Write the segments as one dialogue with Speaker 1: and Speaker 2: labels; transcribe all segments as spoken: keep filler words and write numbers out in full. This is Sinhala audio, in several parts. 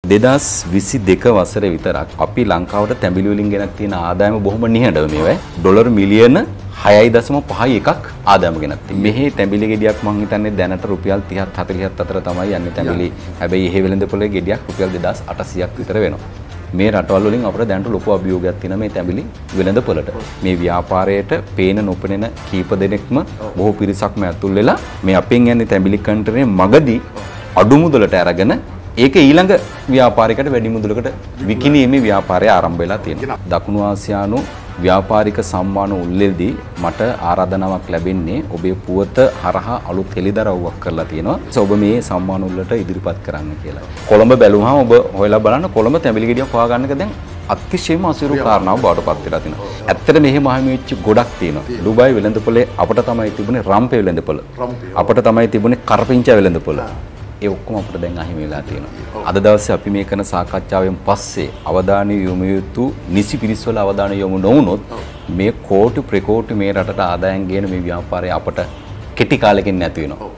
Speaker 1: දෙදහස් විසි දෙක වසරේ විතරක් අපි ලංකාවට තැඹිලි වලින් ගෙනත් තියෙන ආදායම බොහොම නිහඬව මේවයි. ඩොලර් මිලියන හයයි දශම පහයි එකක් ආදායම ගෙනත් තියෙනවා. මෙහි තැඹිලි ගෙඩියක් මම හිතන්නේ දැනට රුපියල් තිහක් හතළිහක් අතර තමයි යන්නේ තැඹිලි. හැබැයි එහෙ වෙළඳ පොලේ ගෙඩියක් රුපියල් දෙදාස් අටසියයක් විතර වෙනවා. මේ රටවල් වලින් අපිට දැනට ලොකු අභියෝගයක් තියෙනවා මේ තැඹිලි වෙළඳ පොලට. මේ ව්‍යාපාරයට පේන නොපෙනෙන කීප දෙනෙක්ම බොහෝ පිරිසක්ම ඇතුල් වෙලා මේ අපෙන් යන්නේ තැඹිලි කන්ටරේ මගදී අඩු මුදලට අරගෙන ඒක ඊළඟ ව්‍යාපාරිකයට වැඩි මුදලකට විකිණීමේ ව්‍යාපාරය ආරම්භ වෙලා තියෙනවා. දකුණු ආසියානු ව්‍යාපාරික සම්මාන උළෙල්දී මට ආරාධනාවක් ලැබෙන්නේ ඔබේ පුවත හරහා අලුත් හෙළිදරව්වක් කරලා තියෙනවා. ඔබ මේ සම්මාන උළෙලට ඉදිරිපත් කරන්න කියලා. කොළඹ බැලුවහම ඔබ හොයලා බලන්න කොළඹ තැඹිලි ගෙඩියක් හොයාගන්න එක දැන් අතිශයම අසීරු කාරණාවක් බවට පත් වෙලා තියෙනවා. ඇත්තට මෙහෙම මහමෙච්ච ගොඩක් තියෙනවා. ඩුබායි වෙළඳපොලේ අපිට තමයි තිබුණේ රම්පේ වෙළඳපොළ. අපිට තමයි තිබුණේ කරපිංචා වෙළඳපොළ. ඒ ඔක්කොම අපිට දැන් අහිමි වෙලා තියෙනවා. අද දවසේ අපි මේ කරන සාකච්ඡාවෙන් පස්සේ අවධානය යොමු යුතු නිසි පිරිස්වල අවධානය යොමු නොවුනොත් මේ කෝටි ප්‍රකෝටි මේ රටට ආදායම් ගේන මේ ව්‍යාපාරය අපට කෙටි කාලෙකින් නැති වෙනවා.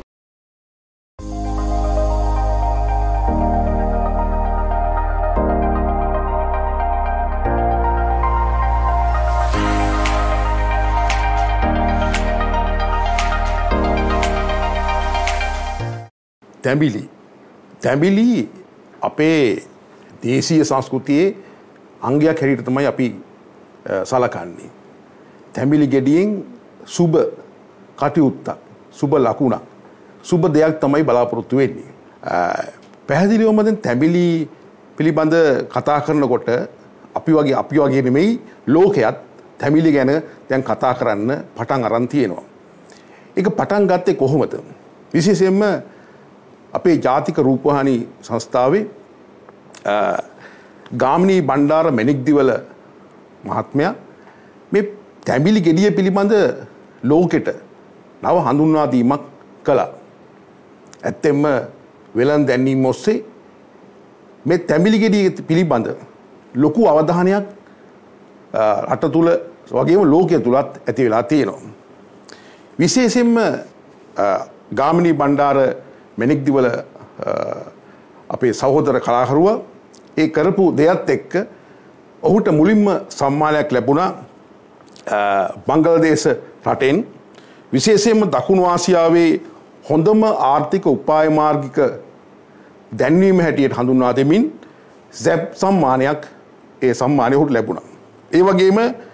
Speaker 2: තැඹිලි තැඹිලි අපේ දේශීය සංස්කෘතියේ අංගයක් හැටියට තමයි අපි සලකන්නේ. තැඹිලි ගෙඩියෙන් සුබ කටයුත්තක්, සුබ ලකුණක්, සුබ දෙයක් තමයි බලාපොරොත්තු වෙන්නේ. පැහැදිලිවම දැන් තැඹිලි පිළිබඳ කතා කරනකොට අපි වගේ අපි වගේ නෙමෙයි ලෝකයක් තැඹිලි ගැන දැන් කතා කරන්න පටන් අරන් තියෙනවා. ඒක පටන් ගත්තේ කොහොමද? විශේෂයෙන්ම අපේ ජාතික රූපවාහිනී සංස්ථාවේ ගාමිණී බණ්ඩාර මෙනික්දිවල මහත්මයා මේ තැඹිලි ගෙඩිය පිළිබඳ ලෝකෙට නව හඳුන්වා දීමක් කළා. ඇත්තෙන්ම වෙළඳ දැන්වීම ඔස්සේ මේ තැඹිලි ගෙඩිය පිළිබඳ ලොකු අවධානයක් රට තුල වගේම ලෝකය තුලත් ඇති වෙලා තියෙනවා. විශේෂයෙන්ම ගාමිණී බණ්ඩාර මෙනික්දිවල අපේ සහෝදර කලාකරුවා ඒ කරපු දෙයත් එක්ක ඔහුට මුලින්ම සම්මානයක් ලැබුණා බංග්ලාදේශ රටෙන්. විශේෂයෙන්ම දකුණු ආසියාවේ හොඳම ආර්ථික උපාය මාර්ගික දැන්වීම හැටියට හඳුන්වා දෙමින් සැප් සම්මානයක් ඒ සම්මානය ඔහුට ලැබුණා. ඒ වගේම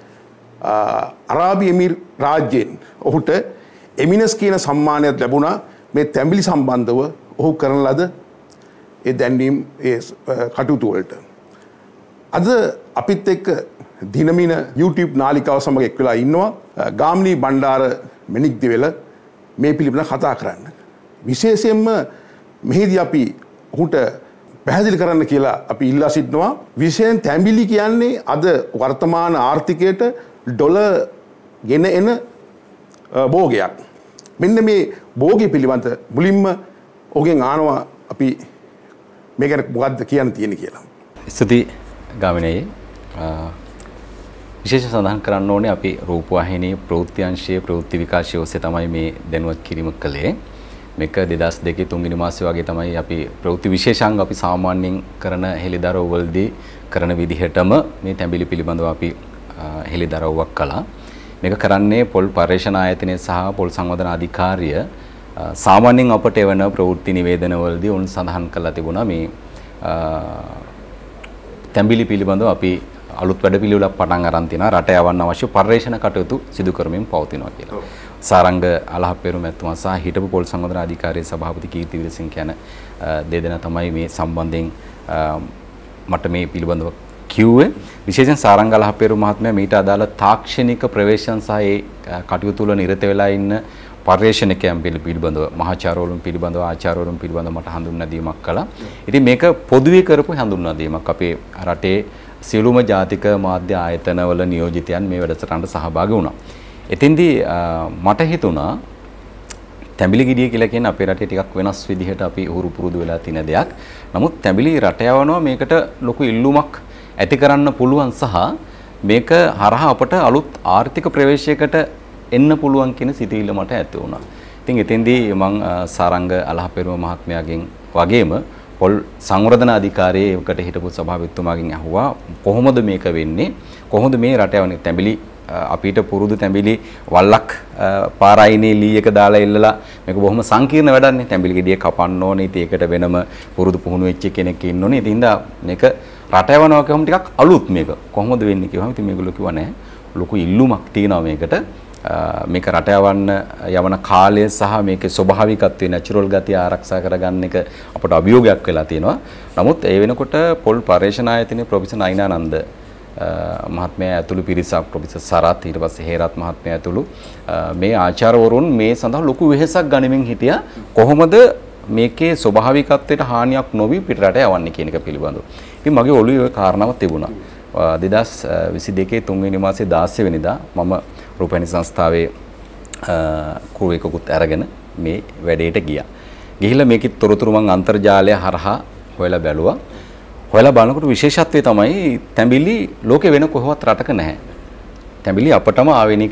Speaker 2: අරාබි එමිර් රාජ්‍යයෙන් ඔහුට එමිනස් කියන සම්මානයක් ලැබුණා. මේ තැඹිලි සම්බන්ධව ඔහු කරන ලද ඒ දැන්වීම් ඒ කටයුතු වලට අද අපිත් එක්ක දිනමින YouTube නාලිකාව සමග එක් වෙලා ඉන්නවා ගාමිණී බණ්ඩාර මෙනික්දිවල මේ පිළිබඳව කතා කරන්න. විශේෂයෙන්ම මෙහිදී අපි ඔහුට පැහැදිලි කරන්න කියලා අපි ඉල්ලා සිටිනවා. විශේෂයෙන් තැඹිලි කියන්නේ අද වර්තමාන ආර්ථිකයට ඩොලර් ගෙන එන භෝගයක්. මෙන්න මේ භෝගය පිළිබඳ මුලින්ම ඔහුගෙන් ආනවා අපි මේ ගැන මොකද්ද කියන්න තියෙන්නේ කියලා.
Speaker 1: ස්තුති ගාමිණී. විශේෂ සඳහන් කරන්න ඕනේ අපි රූපවාහිනී ප්‍රවෘත්ති අංශයේ ප්‍රවෘත්ති විකාශය ඔස්සේ තමයි මේ දැනුවත් කිරීම කළේ. මේක දෙදහස් දෙකේ තුන්වෙනි මාසයේ වගේ තමයි අපි ප්‍රවෘත්ති විශේෂාංග අපි සාමාන්‍යයෙන් කරන හෙළිදරව්වලදී කරන විදිහටම මේ තැඹිලි පිළිබඳව අපි හෙළිදරව්වක් කළා. මේක කරන්නේ පොල් පර්යේෂණ ආයතනය සහ පොල් සංවර්ධන අධිකාරිය සාමාන්‍යයෙන් අපට එවන ප්‍රවෘත්ති නිවේදනවලදී උන් සඳහන් කරලා තිබුණා මේ තැඹිලි පිළිබඳව අපි අලුත් වැඩපිළිවෙලක් පටන් අරන් තිනවා රට යවන්න අවශ්‍ය පර්යේෂණ කටයුතු සිදු කරමින් පවතිනවා කියලා. සාරංග අලහප්පෙරු මැතිතුමා සහ හිටපු පොල් සංවර්ධන අධිකාරියේ සභාපති කීර්ති විරසිංහ කියන දෙදෙනා තමයි මේ සම්බන්ධයෙන් මට මේ පිළිබඳව කිව්වේ. විශේෂයෙන් සාරංග අලහප්පෙරු මහත්මයා මීට අදාළ තාක්ෂණික ප්‍රවේශම් සහ ඒ කටයුතු වල නිරත වෙලා ඉන්න පර්යේෂණකයන් පිළිබඳව මහාචාර්යවරුන් පිළිබඳව ආචාර්යවරුන් පිළිබඳව මට හඳුන්වා දීමක් කළා. ඉතින් මේක පොදුවේ කරපු හඳුන්වා දීමක්. අපේ රටේ සියලුම ජාතික මාධ්‍ය ආයතනවල නියෝජිතයන් මේ වැඩසටහනට සහභාගී වුණා. එතෙන්දී මට හිතුණා තැඹිලි ගෙඩිය කියලා කියන්නේ අපේ රටේ ටිකක් වෙනස් විදිහට අපි උහුරු පුරුදු වෙලා තියෙන දෙයක්. නමුත් තැඹිලි රට යවනවා මේකට ලොකු ඉල්ලුමක් ඇති කරන්න පුළුවන් සහ මේක හරහා අපට අලුත් ආර්ථික ප්‍රවේශයකට එන්න පුළුවන් කියන සිතිවිල්ල මට ඇති වුණා. ඉතින් එතෙන්දී මම සාරංග අලහපෙරුම මහත්මයාගෙන් වගේම පොල් සංවර්ධන අධිකාරියේකට හිටපු සභාපතිතුමාගෙන් අහුවා කොහොමද මේක වෙන්නේ? කොහොමද මේ රට යවන්නේ? තැඹිලි අපිට පුරුදු තැඹිලි වල්ලක් පාරයිනේ ලී එක දාලා එල්ලලා මේක බොහොම සංකීර්ණ වැඩක්නේ. තැඹිලි ගෙඩිය කපන්න ඕනේ. ඉතින් ඒකට වෙනම පුරුදු පුහුණු වෙච්ච කෙනෙක් ඉන්න ඕනේ. ඉතින් මේක රට යවනවා කියවම ටිකක් අලුත් මේක. කොහොමද වෙන්නේ කියවම ඉතින් මේගොල්ලෝ කිව්වා නෑ. ලොකු ඉල්ලුමක් තියෙනවා මේකට. මේක රට යවන්න යවන කාලය සහ මේකේ ස්වභාවිකත්වයේ නැචරල් ගතිය ආරක්ෂා කරගන්න එක අපට අභියෝගයක් වෙලා තියෙනවා. නමුත් ඒ වෙනකොට පොල් පර්යේෂණ ආයතනයේ ප්‍රොෆෙසර් නයිනානන්ද මහත්මයා ඇතුළු පිරිසක් ප්‍රොෆෙසර් සරත් ඊට පස්සේ හේරත් මහත්මයා ඇතුළු මේ ආචාර්යවරුන් මේ සඳහා ලොකු වෙහෙසක් ගනිමින් හිටියා කොහොමද මේකේ ස්වභාවිකත්වයට හානියක් නොවි පිටරට යවන්නේ කියන එක පිළිබඳව. ඉතින් මගේ ඔළුවේ ওই කාරණාව තිබුණා. දෙදහස් විසි දෙකේ තුන්වෙනි මාසේ දාසය වෙනිදා මම රූපවාහිනී සංස්ථාවේ ක්‍රූ එකකුත් අරගෙන මේ වැඩේට ගියා. ගිහිල්ලා මේකේ තොරතුරු මම අන්තර්ජාලය හරහා හොයලා බැලුවා. හොයලා බලනකොට විශේෂත්වය තමයි තැඹිලි ලෝකේ වෙන කොහොමවත් රටක නැහැ. තැඹිලි අපටම ආවෙනික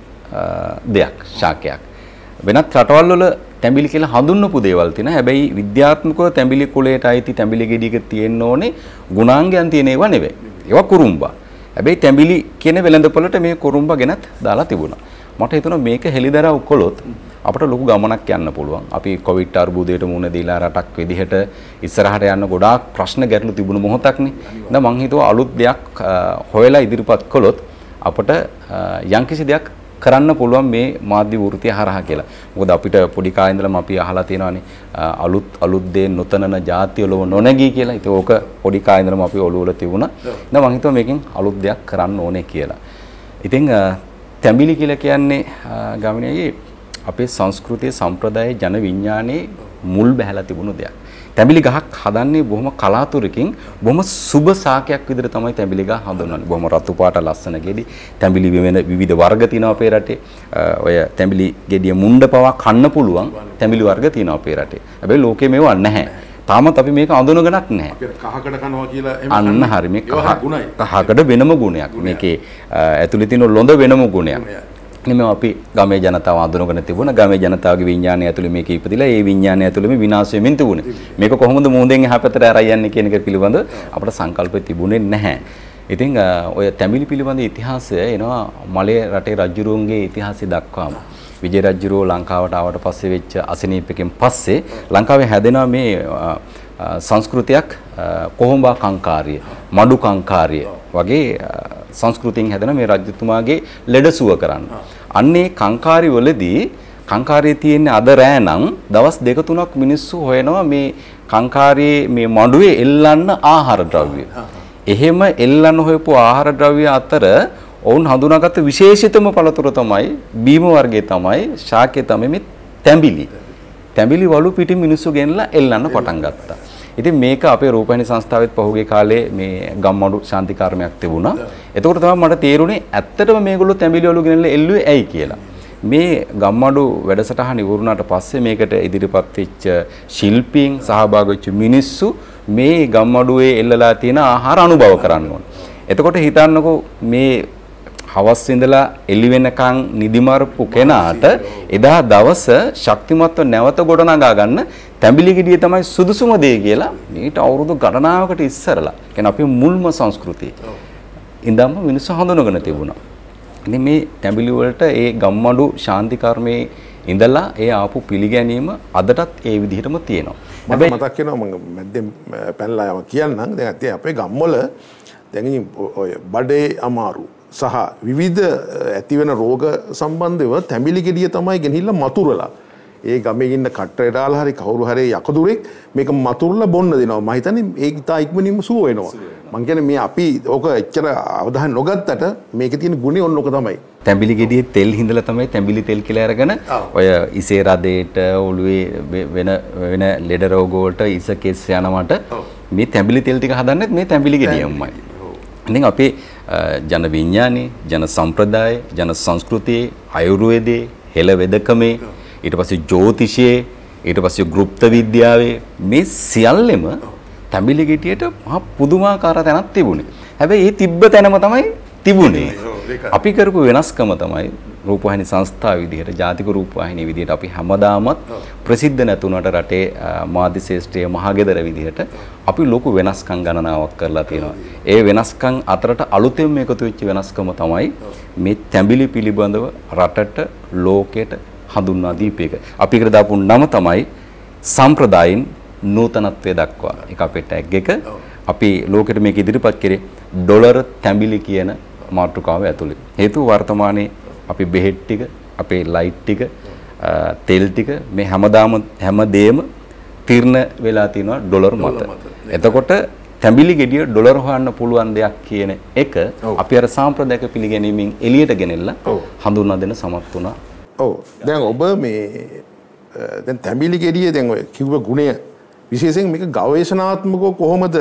Speaker 1: දෙයක්, ශාකයක්. වෙනත් රටවල් වල තැඹිලි කියලා හඳුන්වපු දේවල් තියෙනවා. හැබැයි විද්‍යාත්මකව තැඹිලි කුලයට අයිති තැඹිලි ගෙඩියක තියෙන්න ඕනේ ගුණාංගයන් තියෙන ඒවා නෙවෙයි. ඒවා කුරුම්බා. හැබැයි තැඹිලි කියන වෙළඳපොළට මේ කුරුම්බා ගෙනත් දාලා තිබුණා. මට හිතුණා මේක හෙලිදරව් කළොත් අපට ලොකු ගමනක් යන්න පුළුවන්. අපි කොවිඩ් අර්බුදයට මුහුණ දීලා රටක් විදිහට ඉස්සරහට යන්න ගොඩාක් ප්‍රශ්න ගැටලු තිබුණු මොහොතක්නේ. දැන් මං හිතුවා අලුත් දෙයක් හොයලා ඉදිරිපත් කළොත් අපට යම්කිසි දෙයක් කරන්න පුළුවන් මේ මාධ්‍ය වෘත්තිය හරහා කියලා. මොකද අපිට පොඩි කාලේ ඉඳලම අපි අහලා තියෙනවානේ අලුත් අලුත් දේ නොතනන ಜಾතිය ලොව නොනැගී කියලා. ඉතින් ඕක පොඩි කාලේ ඉඳලම අපි ඔළුව වල තිබුණා. දැන් මං හිතුවා මේකෙන් අලුත් දෙයක් කරන්න ඕනේ කියලා. ඉතින් තැඹිලි කියලා කියන්නේ ගාමිණී අපේ සංස්කෘතිය සම්ප්‍රදාය ජන විඥානයේ මුල් බැහැලා තිබුණු දෙයක්. තැඹිලි ගහක් හදන්නේ බොහොම කලාතුරකින් බොහොම සුබ සාකයක් විදිහට තමයි තැඹිලි ගහ හඳුන්වන්නේ. බොහොම රතු පාට ලස්සන ගෙඩි. තැඹිලි වෙන විවිධ වර්ග තියෙනවා අපේ රටේ. ඔය තැඹිලි ගෙඩිය මුණ්ඩ පවා කන්න පුළුවන් තැඹිලි වර්ග තියෙනවා අපේ රටේ. හැබැයි ලෝකේ මේවා නැහැ. තාමත් අපි මේක අඳුනගනක් නැහැ.
Speaker 2: අපි කහකට කනවා කියලා එහෙම
Speaker 1: අන්න හරි මේ කහකට වෙනම ගුණයක්. මේකේ ඇතුලේ තියෙන ලොඳ වෙනම ගුණයක්. නෙමෙයි අපි ගමේ ජනතාව අඳුනගෙන තිබුණා. ගමේ ජනතාවගේ විඥානය ඇතුලේ මේක ඉපදිලා ඒ විඥානය ඇතුලේම විනාශ වෙමින් තිබුණේ. මේක කොහොමද මුහුදෙන් එහා පැත්තට අරයි යන්නේ කියන එක පිළිබඳ අපට සංකල්ප තිබුණේ නැහැ. ඉතින් ඔය තැඹිලි පිළිබඳ ඉතිහාසය එනවා මලේ රටේ රජුරුවන්ගේ ඉතිහාසය දක්වාම. විජය රජුරුව ලංකාවට ආවට පස්සේ වෙච්ච අසනීපයෙන් පස්සේ ලංකාවේ හැදෙනා මේ සංස්කෘතියක් කොහොඹා කංකාරිය, මඩු කංකාරිය වගේ සංස්කෘතියෙන් හැදෙන මේ රජතුමාගේ ලෙඩසුව කරන්න. අන්නේ කංකාරි වලදී කංකාරියේ තියෙන අද රෑ නම් දවස් දෙක තුනක් මිනිස්සු හොයනවා මේ කංකාරියේ මේ මඩුවේ එල්ලන්න ආහාර ද්‍රව්‍ය. එහෙම එල්ලන්න හොයපු ආහාර ද්‍රව්‍ය අතර ඔවුන් හඳුනාගත්ත විශේෂිතම පළතුර තමයි බීම වර්ගයේ තමයි ශාකයේ තමයි මේ තැඹිලි. තැඹිලි වලු පිටින් මිනිස්සු ගෙනලා එල්ලන්න පටන් ගත්තා. ඉතින් මේක අපේ රූපවාහිනී සංස්ථාවෙත් පහුගිය කාලේ මේ ගම්මඩු ශාන්ති කර්මයක් තිබුණා. එතකොට තමයි මට තේරුනේ ඇත්තටම මේගොල්ලෝ තැඹිලි වලු ගෙනල්ලා එල්ලුවේ ඇයි කියලා. මේ ගම්මඩු වැඩසටහන ඉවරුණාට පස්සේ මේකට ඉදිරිපත් වෙච්ච ශිල්පීන් සහභාගී වෙච්ච මිනිස්සු මේ ගම්මඩුවේ එල්ලලා තියෙන ආහාර අනුභව කරන්න ඕන. එතකොට හිතන්නකෝ මේ හවස් ඉඳලා එළි වෙනකන් නිදිමරපු කෙනාට එදා දවස ශක්තිමත්ව නැවත ගොඩනගා ගන්න තැඹිලි ගෙඩිය තමයි සුදුසුම දේ කියලා මේට අවුරුදු ගණනාවකට ඉස්සරලා කියන්නේ අපේ මුල්ම සංස්කෘතිය ඉඳන්ම මිනිස්සු හඳුනගෙන තිබුණා. ඉතින් මේ තැඹිලි වලට ඒ ගම්මඩු ශාන්ති කර්මයේ ඉඳලා ඒ ආපු පිළිගැනීම අදටත් ඒ විදිහටම තියෙනවා.
Speaker 2: හැබැයි මතක් වෙනවා මම මැද්දෙන් පැනලා යම කියන්නම් දැන් ඇත්තේ අපේ ගම්වල දැන් ඔය බඩේ අමාරු සහ විවිධ ඇතිවෙන රෝග සම්බන්ධව තැඹිලි ගෙඩිය තමයි ගෙනහිල්ලා මතුරලා ඒ ගමේ ඉන්න කට්ටරේ දාලා හරි කවුරු හරි යකදුරෙක් මේක මතුරලා බොන්න දෙනවා. මම හිතන්නේ ඒක ඉතා ඉක්මනින්ම සුව වෙනවා. මං කියන්නේ මේ අපි ඕක එච්චර අවධානය නොගත්තට මේකේ තියෙන ගුණය ඔන්න ඕක තමයි.
Speaker 1: තැඹිලි ගෙඩියේ තෙල් හිඳලා තමයි තැඹිලි තෙල් කියලා අරගෙන ඔය ඉසේ රදේට ඔළුවේ වෙන වෙන ලෙඩ රෝග වලට ඉස කෙස් යනවට මේ තැඹිලි තෙල් ටික හදන්නේ මේ තැඹිලි ගෙඩියමයි. ඉතින් අපේ ජන විඥානේ, ජන සම්ප්‍රදාය, ජන සංස්කෘතියේ, ආයුර්වේදයේ, හෙළ වෙදකමේ, ඊට පස්සේ ජ්‍යොතිෂයේ, ඊට පස්සේ ගුප්ත විද්‍යාවේ මේ සියල්ලෙම තැඹිලි ගෙඩියට මහා පුදුමාකාර තැනක් තිබුණේ. හැබැයි ඒ තිබ්බ තැනම තමයි තිබුණේ. අපි කරපු වෙනස්කම තමයි රූපවාහිනී සංස්ථාව විදිහට ජාතික රූපවාහිනී විදිහට අපි හැමදාමත් ප්‍රසිද්ධ නැතුණට රටේ මාධ්‍ය ශාස්ත්‍රයේ මහගෙදර විදිහට අපි ලොකු වෙනස්කම් ගණනාවක් කරලා තියෙනවා. ඒ වෙනස්කම් අතරට අලුතෙන් එකතු වෙච්ච වෙනස්කම තමයි මේ තැඹිලි පිළිබඳව රටට ලෝකයට හඳුන්වා දීපේක. අපි ඒකට දාපු නම තමයි සම්ප්‍රදායින් නූතනත්වයේ දක්වා. ඒක අපේ ටැග් එක. අපි ලෝකෙට මේක ඉදිරිපත් කරේ ඩොලර් තැඹිලි කියන මාතෘකාව ඇතුළේ. හේතුව වර්තමානයේ අපි බෙහෙත් ටික, අපේ ලයිට් ටික, තෙල් ටික මේ හැමදාම හැමදේම තීරණ වෙලා තිනවා ඩොලර් මත. එතකොට තැඹිලි ගෙඩිය ඩොලර් හොයන්න පුළුවන් දෙයක් කියන එක අපි අර සාම්ප්‍රදායික පිළිගැනීමෙන් එළියට ගෙනෙලා හඳුන්වා දෙන්න සමත් වුණා.
Speaker 2: ඔව්. දැන් ඔබ මේ දැන් තැඹිලි ගෙඩිය දැන් ඔය කිව්ව ගුණය විශේෂයෙන් මේක ගවේෂණාත්මකව කොහොමද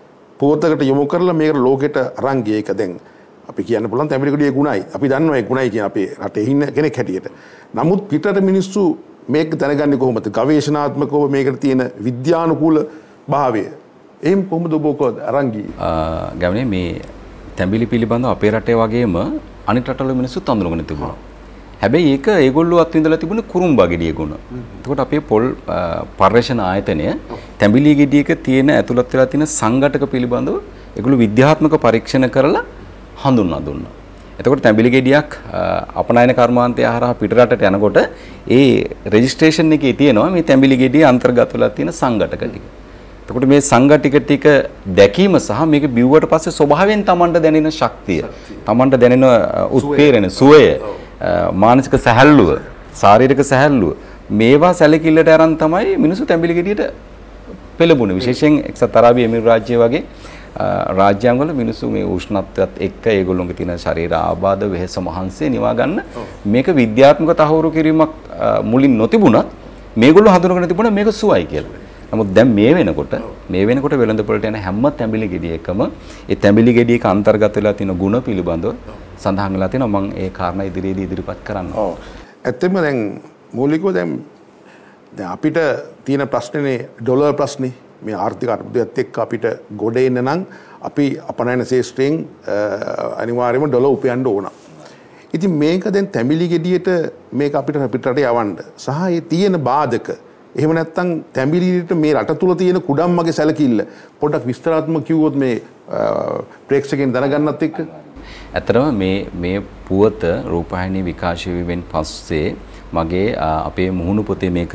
Speaker 2: පොතකට යොමු කරලා මේකට ලෝකෙට අරන් ගියේ එක දැන් අපි කියන්න පුළුවන් තැඹිලි ගෙඩියේ ගුණයි. අපි දන්නවා ඒ ගුණයි කියන අපේ රටේ ඉන්න කෙනෙක් හැටියට. නමුත් පිටරට මිනිස්සු මේක දැනගන්නේ කොහොමද? ගවේෂණාත්මකව මේකට තියෙන විද්‍යානුකූල භාවය. එහෙම කොහොමද ඔබ ඔක අරන් ගියේ?
Speaker 1: ගමනේ මේ තැඹිලි පිළිබඳව අපේ රටේ වගේම අනිත් රටවල මිනිස්සුත් අඳුනගෙන තිබුණා. හැබැයි ඒක ඒගොල්ලෝ අත්විඳලා තිබුණේ කුරුම්බා ගෙඩිය ගුණ. එතකොට අපේ පොල් පර්යේෂණ ආයතනය තැඹිලි ගෙඩියක තියෙන ඇතුළත් වෙලා තියෙන සංඝටක පිළිබඳව ඒගොල්ලෝ විද්‍යාත්මක පරීක්ෂණ කරලා හඳුන්වා දුන්නා. එතකොට තැඹිලි ගෙඩියක් අපනයන කර්මාන්තය හරහා පිටරටට යනකොට ඒ රෙජිස්ට්‍රේෂන් එකේ තියෙනවා මේ තැඹිලි ගෙඩිය අන්තර්ගත වෙලා තියෙන සංඝටක ටික. එතකොට මේ සංඝටික ටික දැකීම සහ මේක බිව්වට පස්සේ ස්වභාවයෙන් Tamanට දැනෙන ශක්තිය, Tamanට දැනෙන උත්පේරණ සුවය, මානසික සැහැල්ලුව, ශාරීරික සැහැල්ලුව මේවා සැලකිල්ලට අරන් තමයි මිනිස්සු තැඹිලි ගෙඩියට පෙළඹුණේ. විශේෂයෙන් එක්සත් අරාබි එමිරේට් රාජ්‍ය වගේ රාජ්‍යංගවල මිනිස්සු මේ උෂ්ණත්වයත් එක්ක ඒගොල්ලෝගේ තියෙන ශරීර ආබාධ වෙහෙස මහන්සිය නිවා ගන්න මේක විද්‍යාත්මක තහවුරු කිරීමක් මුලින් නොතිබුණත් මේගොල්ලෝ හඳුනගෙන තිබුණා මේක සුවයි කියලා. නමුත් දැන් මේ වෙනකොට මේ වෙනකොට වෙළඳපොළට යන හැම තැඹිලි ගෙඩියකම ඒ තැඹිලි ගෙඩියක අන්තර්ගත වෙලා තියෙන ಗುಣ පිළිබඳව සඳහන් වෙලා තියෙනවා. මම ඒ කාරණා ඉදිරියේදී ඉදිරිපත් කරන්න.
Speaker 2: ඔව්. ඇත්තම දැන් මූලිකව දැන් දැන් අපිට තියෙන ප්‍රශ්නේ ඩොලර් ප්‍රශ්නේ. මේ ආර්ථික අර්බුදයත් එක්ක අපිට ගොඩ එන්න නම් අපි අපනයන ශේෂ්ත්‍රයෙන් අනිවාර්යයෙන්ම ඩොලර් උපයන්න ඕන. ඉතින් මේක දැන් තැඹිලි ගෙඩියට මේක අපිට පිටරට යවන්න සහ ඒ තියෙන බාධක එහෙම නැත්නම් තැඹිලිට මේ රට තුල තියෙන කුඩම්මගේ සැලකිල්ල පොඩ්ඩක් විස්තරාත්මක කිව්වොත් මේ ප්‍රේක්ෂකයන් දැනගන්නත් එක්ක.
Speaker 1: ඇත්තටම මේ මේ පුවත රූපවාහිනී විකාශය වීමෙන් පස්සේ මගේ අපේ මුහුණු පොතේ මේක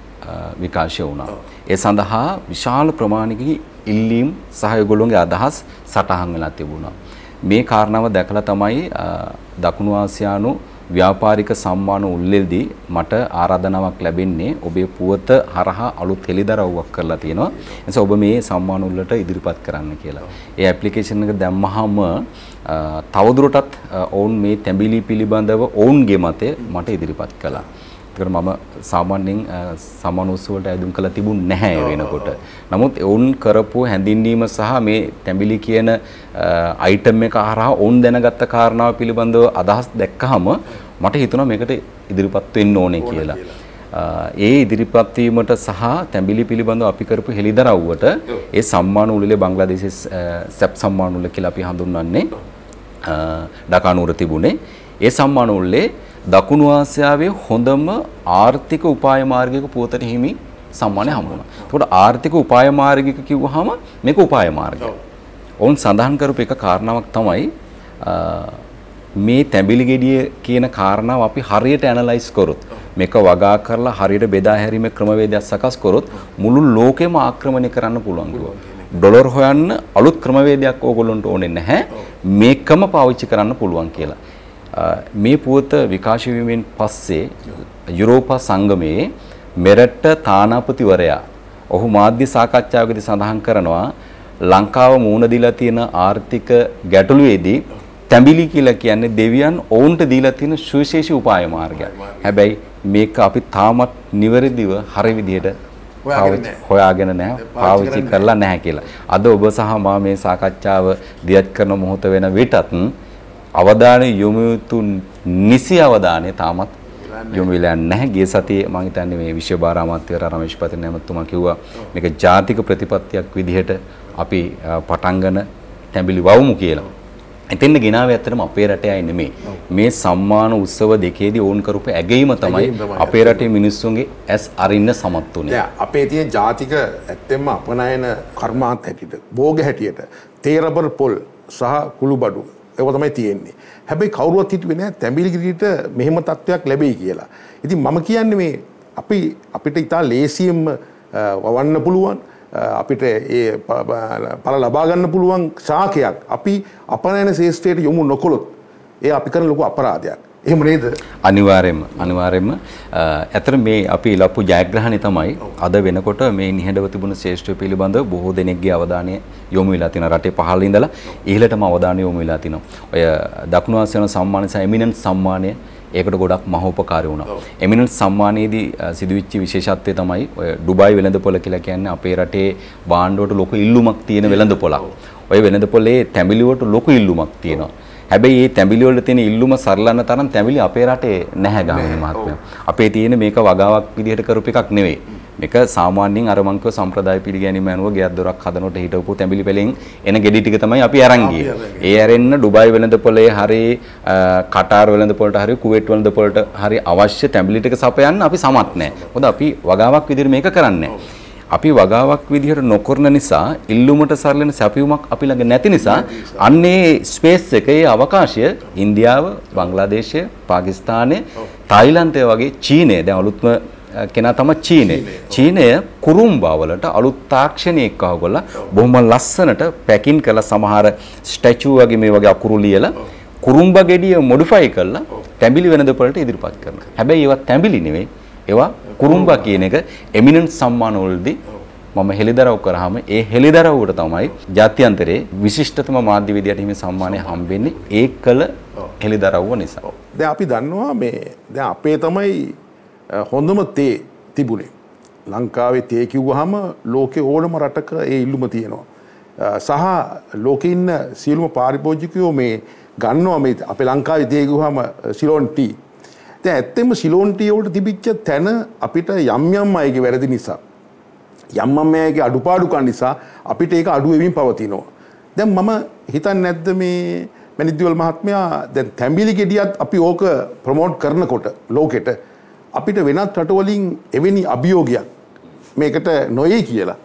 Speaker 1: විකාශය වුණා. ඒ සඳහා විශාල ප්‍රමාණික ඉල්ලීම් සහ ඒගොල්ලෝගේ අදහස් සටහන් වෙලා තිබුණා. මේ කාරණාව දැකලා තමයි දකුණු ආසියානු ව්‍යාපාරික සම්මාන උල්ලෙල්දී මට ආරාධනාවක් ලැබෙන්නේ ඔබේ පුවත හරහා අලුත් හෙළිදරව්වක් කරලා තියෙනවා. ඒ නිසා ඔබ මේ සම්මාන උල්ලට ඉදිරිපත් කරන්න කියලා. ඒ ඇප්ලිකේෂන් එක දැම්මහම තවදුරටත් ඔවුන් මේ තැඹිලි පිළිබඳව ඔවුන්ගේ මතය මට ඉදිරිපත් කළා. ඒකට මම සාමාන්‍යයෙන් සම්මාන උත්සව වලට ඇදුම් කළා තිබුණ නැහැ වෙනකොට. නමුත් ඔවුන් කරපු හැඳින්වීම සහ මේ තැඹිලි කියන අයිටම් එක හරහා ඔවුන් දැනගත්ත කාරණාව පිළිබඳව අදහස් දැක්කහම මට හිතුණා මේකට ඉදිරිපත් වෙන්න ඕනේ කියලා. ඒ ඉදිරිපත් වීමට සහ තැඹිලි පිළිබඳව අපි කරපු හෙළිදරව්වට ඒ සම්මාන උළෙලේ බංග්ලාදේශයේ සැප් සම්මාන උළෙල කියලා අපි හඳුන්වන්නේ ඩකා නුවර තිබුණේ. ඒ සම්මාන උළෙලේ දකුණු ආසියාවේ හොඳම ආර්ථික උපාය මාර්ගයක පුවතට හිමි සම්මානය හම්බුණා. ඒකට ආර්ථික උපාය මාර්ගික කිව්වහම මේක උපාය මාර්ගය. ඔවුන් සඳහන් කරපු එක කාරණාවක් තමයි මේ තැඹිලි ගෙඩිය කියන කාරණාව අපි හරියට ඇනලයිස් කරොත් මේක වගා කරලා හරියට බෙදා හැරීමේ ක්‍රමවේදයක් සකස් කරොත් මුළු ලෝකෙම ආක්‍රමණය කරන්න පුළුවන් කිව්වා. ඩොලර් හොයන්න අලුත් ක්‍රමවේදයක් ඕගොල්ලන්ට ඕනේ නැහැ. මේකම පාවිච්චි කරන්න පුළුවන් කියලා. මේ පුවත විකාශය වීමෙන් පස්සේ යුරෝපා සංගමයේ මෙරට තානාපතිවරයා ඔහු මාධ්‍ය සාකච්ඡාවකදී සඳහන් කරනවා ලංකාව මුහුණ දීලා තියෙන ආර්ථික ගැටලුවේදී තැඹිලි කියලා කියන්නේ දෙවියන් ඔවුන්ට දීලා තියෙන සුවිශේෂී උපාය මාර්ගයක්. හැබැයි මේක අපි තාමත් නිවැරදිව හරි විදිහට හොයාගෙන නැහැ, පාවිච්චි කරලා නැහැ කියලා. අද ඔබ සහ මා මේ සාකච්ඡාව දියත් කරන මොහොත වෙන විටත් අවධානය යොමු යුතු නිසි අවධානය තාමත් යොමු වෙලා නැහැ. ගිය සතියේ මම හිතන්නේ මේ විශ්ව භාර අමාත්‍යවරයා රමේෂ් පතිරණ මහත්මයා කිව්වා මේක ජාතික ප්‍රතිපත්තියක් විදිහට අපි පටන් ගන්න තැඹිලි වවමු කියලා. එතෙන් ගෙනාවේ ඇත්තටම අපේ රටේ අය නෙමෙයි. මේ සම්මාන උත්සව දෙකේදී ඕන් කරපු ඇගීම තමයි අපේ රටේ මිනිස්සුන්ගේ ඇස් අරින්න සමත් වුනේ.
Speaker 2: දැන් අපේ තියෙන ජාතික ඇත්තෙන්ම අපනයන කර්මාන්ත හැටියට, භෝග හැටියට තේ රබර් පොල් සහ කුළුබඩු ඒක තමයි තියෙන්නේ. හැබැයි කවුරුවත් හිතුවේ නෑ තැඹිලිගිරියට මෙහෙම තත්ත්වයක් ලැබෙයි කියලා. ඉතින් මම කියන්නේ මේ අපි අපිට ඉතා ලේසියෙන්ම වවන්න පුළුවන් අපිට ඒ පල ලබා ගන්න පුළුවන් ශාකයක් අපි අපනයන ශේෂ්ත්‍රයට යොමු නොකොළොත් ඒ අපි කරන ලොකු අපරාධයක්. එහෙම නේද?
Speaker 1: අනිවාර්යයෙන්ම අනිවාර්යයෙන්ම ඇතර මේ අපි ලපු ජයග්‍රහණය තමයි අද වෙනකොට මේ නිහඬව තිබුණු ශ්‍රේෂ්ඨ පිළිබඳව බොහෝ දෙනෙක්ගේ අවධානය යොමු වෙලා තියෙනවා. රටේ පහළ ඉඳලා ඉහළටම අවධානය යොමු වෙලා තිනවා. ඔය දකුණු ආසියානු සම්මානය සහ එමිනන්ට් සම්මානය ඒකට ගොඩක් මහෝපකාරී වුණා. එමිනන්ට් සම්මානයේදී සිදුවෙච්ච විශේෂත්වය තමයි ඔය ඩුබායි වෙළඳපොළ කියලා කියන්නේ අපේ රටේ භාණ්ඩවලට ලොකු ඉල්ලුමක් තියෙන වෙළඳපොළක්. ඔය වෙළඳපොළේ තැඹිලි වලට ලොකු ඉල්ලුමක් තියෙනවා. හැබැයි මේ තැඹිලි වල තියෙන ඉල්ලුම සරලන්න තරම් තැඹිලි අපේ රටේ නැහැ ගාමිණී මහත්මයා. අපේ තියෙන මේක වගාවක් විදිහට කරපු එකක් නෙවෙයි. මේක සාමාන්‍යයෙන් අර මං කිව්ව සම්ප්‍රදාය පිළිගැනීම අනුව ගෙයක් දොරක් හදනකොට හිටවපු තැඹිලි පෙලෙන් එන ගෙඩි ටික තමයි අපි අරන් ගියේ. ඒ ඇරෙන්න ඩුබායි වෙළඳපොළේ හරි කටාර් වෙළඳපොළට හරි කුවේට් වෙළඳපොළට හරි අවශ්‍ය තැඹිලි ටික සපයන්න අපි සමත් නැහැ. මොකද අපි වගාවක් විදිහට මේක කරන්නේ නැහැ. අපි වගාවක් විදිහට නොකරන නිසා ඉල්ලුමට සරලන සැපයුමක් අපි ළඟ නැති නිසා අන්නේ ස්පේස් එකේ අවකාශය ඉන්දියාව, බංග්ලාදේශය, පාකිස්තානය, තායිලන්තය වගේ චීනය දැන් අලුත්ම කෙනා තමයි චීනය. චීනය කුරුම්බා වලට අලුත් තාක්ෂණයක් අහගොල්ලා බොහොම ලස්සනට පැකින් කරලා සමහර ස්ටැචු වගේ මේ වගේ අකුරු ලියලා කුරුම්බා ගෙඩිය මොඩිෆයි කරලා තැඹිලි වෙළඳපොළට ඉදිරිපත් කරනවා. හැබැයි ඒවා තැඹිලි නෙවෙයි. ඒවා කුරුම්බා කියන එක එමිනන්ට් සම්මාන වලදී මම හෙළිදරව් කරාම ඒ හෙළිදරව්වට තමයි ජාත්‍යන්තරයේ විශිෂ්ටතම මාධ්‍ය විද්‍යාවට හිමි සම්මානය හම්බෙන්නේ ඒ කළ හෙළිදරව්ව නිසා.
Speaker 2: දැන් අපි දන්නවා මේ දැන් අපේ තමයි හොඳම තේ තිබුණේ. ලංකාවේ තේ කිව්වහම ලෝකේ ඕනම රටක ඒ ඉල්ලුම තියෙනවා. සහ ලෝකේ ඉන්න සියලුම පාරිභෝජිකයෝ මේ ගන්නවා මේ අපේ ලංකාවේ තේ කිව්වහම සිලෝන් ටී. දැන් ඇත්තෙම සිලෝන් ටී වලට තිබිච්ච තැන අපිට යම් යම් අයගේ වැරදි නිසා යම් යම් අයගේ අඩුපාඩුකම් නිසා අපිට ඒක අඩු වෙමින් පවතිනවා. දැන් මම හිතන්නේ නැද්ද මේ මැනිද්දිවල් මහත්මයා දැන් තැඹිලි ගෙඩියත් අපි ඕක ප්‍රොමෝට් කරනකොට ලෝකෙට අපිට වෙනත් රටවලින් එවැනි අභියෝගයක් මේකට නොවේ කියලා.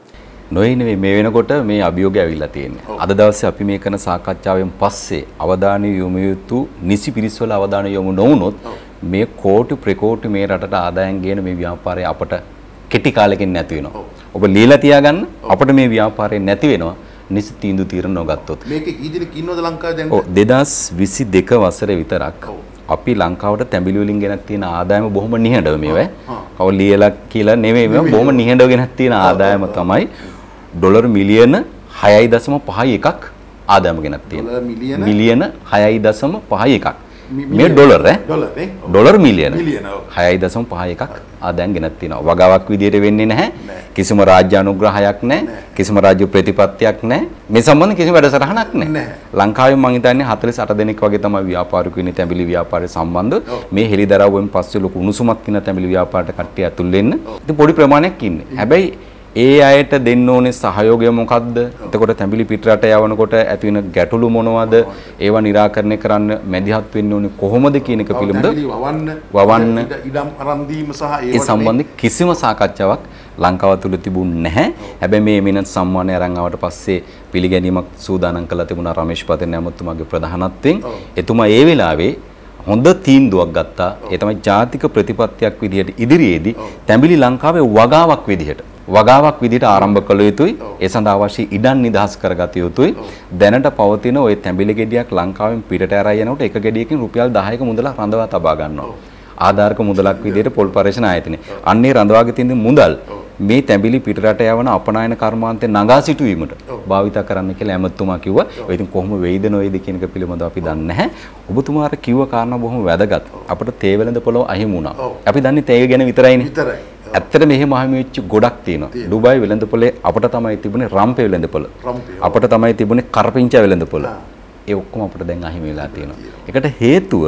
Speaker 1: නොවේ නෙවෙයි මේ වෙනකොට මේ අභියෝගය ඇවිල්ලා තියෙන්නේ. අද දවසේ අපි මේ කරන සාකච්ඡාවෙන් පස්සේ අවධානය යොමු යුතු නිසි පිරිස්වල අවධානය යොමු නොවුනොත් මේ කෝටි ප්‍රකෝටි මේ රටට ආදායම් ගේන මේ ව්‍යාපාරය අපට කෙටි කාලෙකින් නැති වෙනවා. ඔබ লীලා තියාගන්න අපිට මේ ව්‍යාපාරය නැති වෙනවා. නිසි තීන්දුව తీරන නොගත්තොත්.
Speaker 2: මේකේ කී දෙනෙක් ඉන්නවද ලංකාවේ දැන්?
Speaker 1: ඔව් දෙදාස් විසි දෙක වසරේ විතරක් අපි ලංකාවට තැඹිලි වලින් ගෙනත් තියෙන ආදායම බොහොම නිහඬව මේවා. කව ලියලා කියලා නෙමෙයි මේවා බොහොම නිහඬව ගෙනත් තියෙන ආදායම තමයි ඩොලර් මිලියන හයයි දශම පහයි එකක් ආදායම ගෙනත් තියෙනවා. මිලියන හයයි දශම පහයි එකක්. මේ ඩොලර් ඈ ඩොලර් මිලියන හයයි දශම පහයි එකක් ආදායම් ගෙනත් තියෙනවා. වගාවක් විදියට වෙන්නේ නැහැ. කිසිම රාජ්‍ය අනුග්‍රහයක් නැහැ. කිසිම රාජ්‍ය ප්‍රතිපත්තියක් නැහැ. මේ සම්බන්ධ කිසිම වැඩසටහනක් නැහැ. ලංකාවේ මම හිතන්නේ හතළිස් අට දෙනෙක් වගේ තමයි ව්‍යාපාරිකයෝ ඉන්නේ තැඹිලි ව්‍යාපාරය සම්බන්ධ. මේ හෙළිදරව්වෙන් පස්සේ ලොකු උණුසුමක් ඉන්න තැඹිලි ව්‍යාපාරයට කට්ටිය ඇතුල් වෙන්න. ඉතින් පොඩි ප්‍රමාණයක් ඉන්නේ. හැබැයි ඒ අයට දෙන්න ඕනේ සහයෝගය මොකක්ද? එතකොට තැඹිලි පිටරට යවනකොට ඇති වෙන ගැටලු මොනවද? ඒවා निराකරණය කරන්න මැදිහත් වෙන්න ඕනේ කොහොමද කියන එක පිළිබඳව වවන්න වවන්න
Speaker 2: ඉඩම් අරන් දීම සහ
Speaker 1: ඒ සම්බන්ධ කිසිම සාකච්ඡාවක් ලංකාව තුළ තිබුණේ නැහැ. හැබැයි මේ එමිනන්ට් සම්මානය අරන් ආවට පස්සේ පිළිගැනීමක් සූදානම් කළා තිබුණා රමේෂ් පතන ඇමතුමාගේ ප්‍රධානත්වයෙන්. එතුමා ඒ වෙලාවේ හොඳ තීන්දුවක් ගත්තා. ඒ තමයි ජාතික ප්‍රතිපත්තියක් විදිහට ඉදිරියේදී තැඹිලි ලංකාවේ වගාවක් විදිහට වගාවක් විදිහට ආරම්භ කළ යුතුයි. ඒ සඳහා අවශ්‍ය ඉඩම් නිදහස් කරගත යුතුයි. දැනට පවතින ওই තැඹිලි ගෙඩියක් ලංකාවෙන් පිටට ඇරයි යනකොට එක ගෙඩියකින් රුපියල් දහයක මුදලක් රඳවා තබා ගන්නවා. ආධාරක මුදලක් විදිහට පොල් පරිශන ආයතනය. අන්නේ රඳවාගෙන තියෙන මුදල් මේ තැඹිලි පිටරට යවන අපනයන කර්මාන්තේ නගා සිටුවීමට භාවිත කරන්න කියලා ඇමතුමා කිව්වා. ඔය ඉතින් කොහොම වෙයිද නොවේද කියන එක පිළිබඳව අපි දන්නේ නැහැ. ඔබතුමාට කිව්ව කාරණා බොහොම වැදගත්. අපිට තේ වෙළඳ පොළව අහිමි වුණා. අපි දන්නේ තේ ගැන විතරයිනේ. විතරයි. ඇත්තට මෙහෙම අහිමි වෙච්ච ගොඩක් තියෙනවා. ඩුබායි වෙළඳපොලේ අපිට තමයි තිබුණේ රම්පේ වෙළඳපොළ. අපිට තමයි තිබුණේ කරපිංචා වෙළඳපොළ. ඒ ඔක්කොම අපිට දැන් අහිමි වෙලා තියෙනවා. ඒකට හේතුව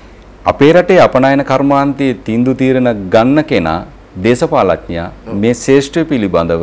Speaker 1: අපේ රටේ අපනයන කර්මාන්තයේ තීන්දුව తీරන ගන්න කෙනා දේශපාලඥයා මේ ශ්‍රේෂ්ඨ පිළිබඳව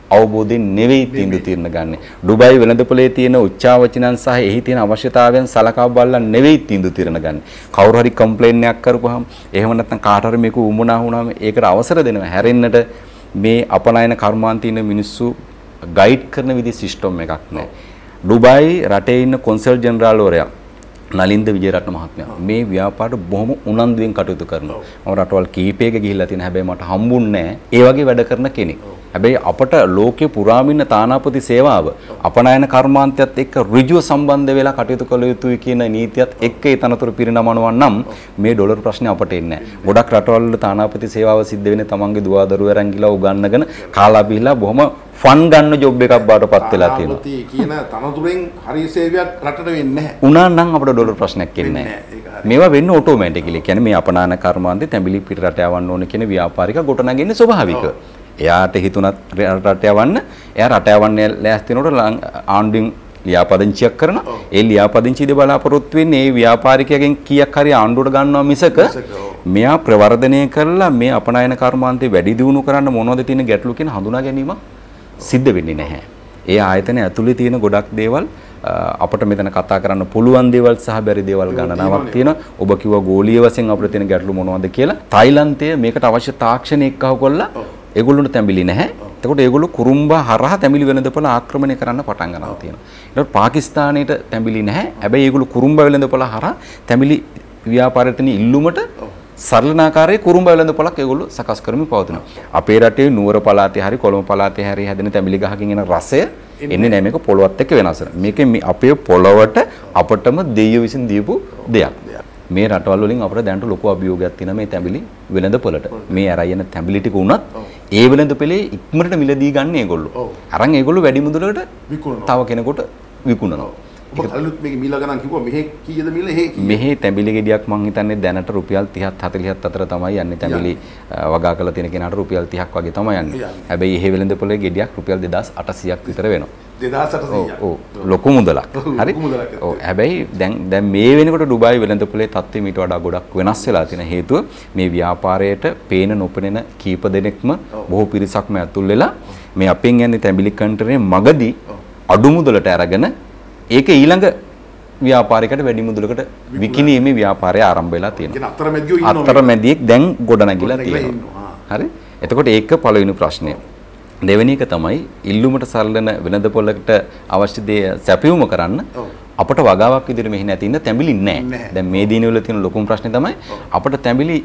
Speaker 1: අවබෝධයෙන් නෙවෙයි තීන්දුව తీරන ගන්න. ඩුබායි වෙළඳපොලේ තියෙන උච්චාවචනන් සහ එහි තියෙන අවශ්‍යතාවයන් සලකා බලලා නෙවෙයි තීන්දුව తీරන ගන්න. කවුරු හරි කම්ප්ලේන් එකක් කරපුවාම එහෙම නැත්නම් කාට හරි මේක උමුණා වුණාම ඒකට අවසර දෙනවා. හැරෙන්නට මේ අපනයන කර්මාන්තීන මිනිස්සු ගයිඩ් කරන විදිහ සිස්ටම් එකක් නැහැ. ඩුබායි රටේ ඉන්න කොන්සල් ජෙනරාල්වරයා නලින්ද විජේරත්න මහත්මයා මේ ව්‍යාපාරයට බොහොම උනන්දුවෙන් කටයුතු කරනවා. මම රටවල් කීපයක ගිහිල්ලා තියෙන හැබැයි මට හම්බුන්නේ නැහැ. ඒ වගේ වැඩ කරන කෙනෙක්. හැබැයි අපට ලෝකේ පුරාම ඉන්න තානාපති සේවාව අපනයන කර්මාන්තයත් එක්ක ඍජුව සම්බන්ධ වෙලා කටයුතු කළ යුතුයි කියන නීතියත් එක්ක ඒ තනතුරු පිරිනමනවා නම් මේ ඩොලර් ප්‍රශ්නේ අපට එන්නේ නැහැ. ගොඩක් රටවල් වල තානාපති සේවාව සිද්ධ වෙන්නේ තමන්ගේ දුවදරුවෝ අරන් ගිලා උගන්නගෙන කාලා බිහිලා බොහොම ෆන් ගන්න ජොබ් එකක් බාටපත් වෙලා තියෙනවා.
Speaker 2: තානාපති කියන තනතුරෙන් හරි සේවයක් රටට වෙන්නේ නැහැ.
Speaker 1: උනා නම් අපිට ඩොලර් ප්‍රශ්නයක් එන්නේ නැහැ. මේවා වෙන්නේ ඔටෝමැටිකලි. කියන්නේ මේ අපනයන කර්මාන්තේ තැඹිලි පිට රට යවන්න ඕන කියන ව්‍යාපාරික ගොඩනගන්නේ ස්වභාවික. එයාට හිතුණත් රට යවන්න එයා රට යවන්න ලෑස්ති වෙනකොට ආණ්ඩුවෙන් ලියාපදිංචියක් කරන ඒ ලියාපදිංචියද බලාපොරොත්තු වෙන්නේ ඒ ව්‍යාපාරිකයෙක්ගෙන් කීයක් හරි ආණ්ඩුවට ගන්නවා මිසක මෙයා ප්‍රවර්ධනය කරලා මේ අපනයන කර්මාන්තේ වැඩි දියුණු කරන්න මොනවද තියෙන ගැටලු කියන හඳුනා ගැනීමක් සිද්ධ වෙන්නේ නැහැ. ඒ ආයතන ඇතුලේ තියෙන ගොඩක් දේවල් අපිට මෙතන කතා කරන්න පුළුවන් දේවල් සහ බැරි දේවල් ගණනාවක් තියෙනවා. ඔබ කිව්වා ගෝලීය වශයෙන් අපිට තියෙන ගැටලු මොනවද කියලා. තායිලන්තය මේකට අවශ්‍ය තාක්ෂණය එක්කව කොල්ලා ඒගොල්ලොන්ට තැඹිලි නැහැ. එතකොට ඒගොල්ලෝ කුරුම්බා හරහා තැඹිලි වෙළඳපොළ ආක්‍රමණය කරන්න පටන් ගන්නවා තියෙනවා. ඊට පාකිස්තානයේට තැඹිලි නැහැ. හැබැයි ඒගොල්ලෝ කුරුම්බා වෙළඳපොළ හරහා තැඹිලි ව්‍යාපාරයට තියෙන ඉල්ලුමට සරලනාකාරයේ කුරුම්බා වෙළඳපොළක් ඒගොල්ලෝ සකස් කරමින් පවතිනවා. අපේ රටේ නුවර පළාතේ හරි කොළඹ පළාතේ හරි හැදෙන තැඹිලි ගහකින් එන රසය එන්නේ නැහැ. මේක පොළොවත් එක්ක වෙනස් වෙනවා. මේක අපේ පොළොවට අපටම දෙයියෝ විසින් දීපු දෙයක්. මේ රටවල් වලින් අපිට දැනට ලොකු අභියෝගයක් තියෙනවා මේ තැඹිලි වෙළඳපොළට. මේ අරයන තැඹිලි ටික උනත් ඒ වෙළඳපොලේ ඉක්මනට මිලදී ගන්න ඒගොල්ලෝ. අරන් ඒගොල්ලෝ වැඩි මුදලකට තව කෙනෙකුට විකුණනවා.
Speaker 2: ඔබ කලින් මේක මිල ගණන් කිව්වා මෙහෙ කීයද මිල එහෙ
Speaker 1: මෙහෙ තැඹිලි ගෙඩියක් මං හිතන්නේ දැනට රුපියල් තිහක් හතළිහක් අතර තමයි යන්නේ. තැඹිලි වගා කරලා තියෙන කෙනාට රුපියල් තිහක් වගේ තමයි යන්නේ. හැබැයි එහෙ වෙළඳපොලේ ගෙඩියක් රුපියල් දෙදාස් අටසීයක් විතර වෙනවා.
Speaker 2: දෙදාස් අටසීයක්.
Speaker 1: ඔව් ලොකු මුදලක්. හරි. ඔව් හැබැයි දැන් දැන් මේ වෙනකොට ඩුබායි වෙළඳපොලේ තත්ත්වය මීට වඩා ගොඩක් වෙනස් වෙලා තියෙන හේතුව මේ ව්‍යාපාරයට පේන නොපෙනෙන කීප දෙනෙක්ම බොහෝ පිරිසක්ම ඇතුල් වෙලා මේ අපෙන් යන්නේ තැඹිලි කන්ටරේ මගදී අඩු මුදලට අරගෙන ඒක ඊළඟ ව්‍යාපාරිකයට වැඩි මුදලකට විකිණීමේ ව්‍යාපාරය ආරම්භ වෙලා තියෙනවා.
Speaker 2: කියන අතරමැදියෝ ඉන්නවා.
Speaker 1: අතරමැදියෙක් දැන් ගොඩනගිලා තියෙනවා. හරි. එතකොට ඒක පළවෙනි ප්‍රශ්නය. දෙවෙනි එක තමයි ඉල්ලුමට සරලන වෙළඳපොළකට අවශ්‍ය දේ සැපයුම කරන්න අපට වගාවක් විදිහට මෙහි නැති ඉන්න තැඹිලි නැහැ. දැන් මේ දිනවල තියෙන ලොකුම ප්‍රශ්නේ තමයි අපට තැඹිලි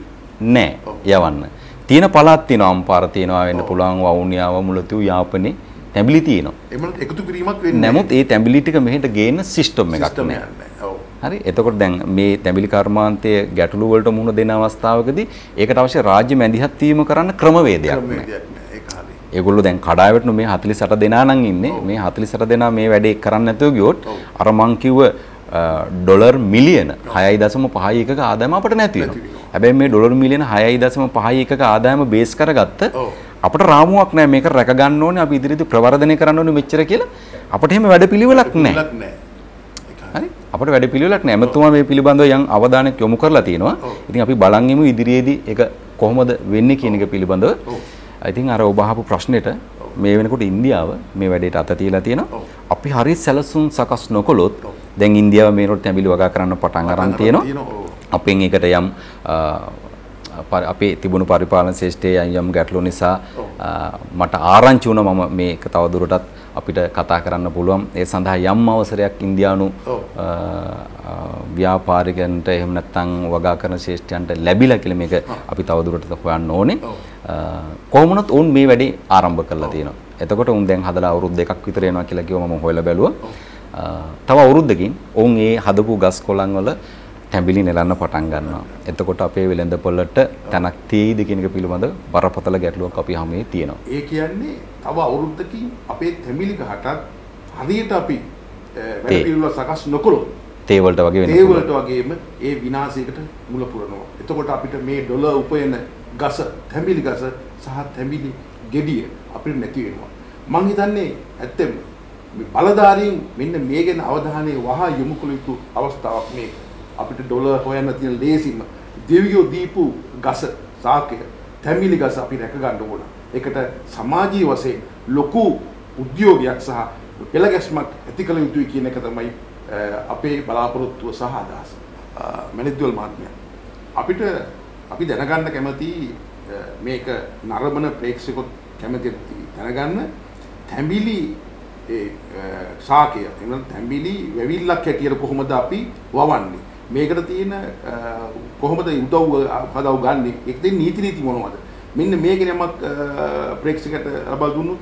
Speaker 1: නැහැ යවන්න. තියෙන පළාත් තියෙනවා අම්පාර තියෙනවා වෙන්න පුළුවන් වවුනියාව මුලතිව් යාපනේ තැඹිලි තියෙනවා.
Speaker 2: එමුණත් එකතු කිරීමක් වෙන්නේ
Speaker 1: නැහැ. නමුත් ඒ තැඹිලි ටික මෙහෙට ගේන්න සිස්ටම් එකක් නැහැ.
Speaker 2: ඔව්.
Speaker 1: හරි. එතකොට දැන් මේ තැඹිලි කර්මාන්තයේ ගැටලු වලට මුහුණ දෙන අවස්ථාවකදී ඒකට අවශ්‍ය රාජ්‍ය මැදිහත් වීම කරන්න ක්‍රමවේදයක් නැහැ.
Speaker 2: ඒක හරි.
Speaker 1: ඒගොල්ලෝ දැන් කඩාවැටුණු මේ හතළිස් අට දෙනා නම් ඉන්නේ. මේ හතළිස් අට දෙනා මේ වැඩේ කරන්න නැතුව ගියොත් අර මං කිව්ව ඩොලර් මිලියන හයයි දශම පහයි එකක ආදායම අපිට නැති වෙනවා. හැබැයි මේ ඩොලර් මිලියන හයයි දශම පහයි එකක ආදායම බේස් කරගත්ත අපිට රාමුවක් නැහැ. මේක රැක ගන්න ඕනේ. අපි ඉදිරියට ප්‍රවර්ධනය කරන්න ඕනේ මෙච්චර කියලා. අපිට එහෙම වැඩපිළිවෙලක් නැහැ. හරි. අපිට වැඩපිළිවෙලක් නැහැ. එමතුමා මේ පිළිබඳව යම් අවධානයක් යොමු කරලා තියෙනවා. ඉතින් අපි බලන් ඉමු ඉදිරියේදී ඒක කොහොමද වෙන්නේ කියන එක පිළිබඳව. ඉතින් අර ඔබ අහපු ප්‍රශ්නෙට මේ වෙනකොට ඉන්දියාව මේ වැඩේට අත තියලා තියෙනවා. අපි හරිය සැලසුම් සකස් නොකළොත් දැන් ඉන්දියාව මේනොට තැඹිලි වගා කරන්න පටන් අරන් තියෙනවා. අපෙන් ඒකට යම් අපේ තිබුණු පරිපාලන ශේෂ්ඨයේ යම් ගැටලු නිසා මට ආරංචි වුණා මම මේක තවදුරටත් අපිට කතා කරන්න පුළුවන්. ඒ සඳහා යම් අවසරයක් ඉන්දියානු ව්‍යාපාරිකයන්ට එහෙම නැත්නම් වගා කරන ශේෂ්ඨයන්ට ලැබිලා කියලා මේක අපි තවදුරටත් හොයන්න ඕනේ. කොහොමනොත් උන් මේ වැඩේ ආරම්භ කරලා තියෙනවා. එතකොට උන් දැන් හදලා අවුරුදු දෙකක් විතර යනවා කියලා කිව්ව මම හොයලා බැලුවා. තව අවුරුද්දකින් උන් ඒ හදපු ගස් කොළන් වල තැඹිලි නෙලන්න පටන් ගන්නවා. එතකොට අපේ වෙළඳපොළට තැනක් තියෙයිද කියන එක පිළිබඳ බරපතල ගැටලුවක් අපි හැමේ තියෙනවා.
Speaker 2: ඒ කියන්නේ තව අවුරුද්දකින් අපේ තැඹිලි ගහටත් හරියට අපි වැඩ පිළිවෙල සකස් නොකළොත්
Speaker 1: තේ වලට වගේ වෙනවා.
Speaker 2: තේ වලට වගේම ඒ විනාශයකට මුල පුරනවා. එතකොට අපිට මේ ඩොලර් උපයන ගස තැඹිලි ගස සහ තැඹිලි ගෙඩිය අපිට නැති වෙනවා. මං හිතන්නේ ඇත්තෙම බලධාරීන් මෙන්න මේ ගැන අවධානය වහා යොමු කළ යුතු අවස්ථාවක් මේක. අපිට ඩොලර් හොයන්න තියෙන ලේසිම දෙවියෝ දීපු ගස සාකය තැඹිලි ගස අපි රැක ගන්න ඕන. ඒකට සමාජීය වශයෙන් ලොකු උද්‍යෝගයක් සහ පෙළගැස්මක් ඇති කළ යුතුයි කියන එක තමයි අපේ බලාපොරොත්තුව සහ අදහස. මැනිද්දෝල් මහත්මයා අපිට අපි දැනගන්න කැමති මේක නරඹන ප්‍රේක්ෂකොත් කැමති දැනගන්න තැඹිලි ඒ ශාකය එනම් තැඹිලි වැවිල්ලක් හැටියට කොහොමද අපි වවන්නේ මේකට තියෙන කොහොමද උදව් පදව් ගන්න ඒක තියෙන නීති රීති මොනවද මෙන්න මේක නමක් ප්‍රේක්ෂකට ලබා දුන්නොත්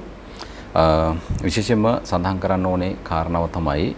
Speaker 1: විශේෂයෙන්ම සඳහන් කරන්න ඕනේ කාරණාව තමයි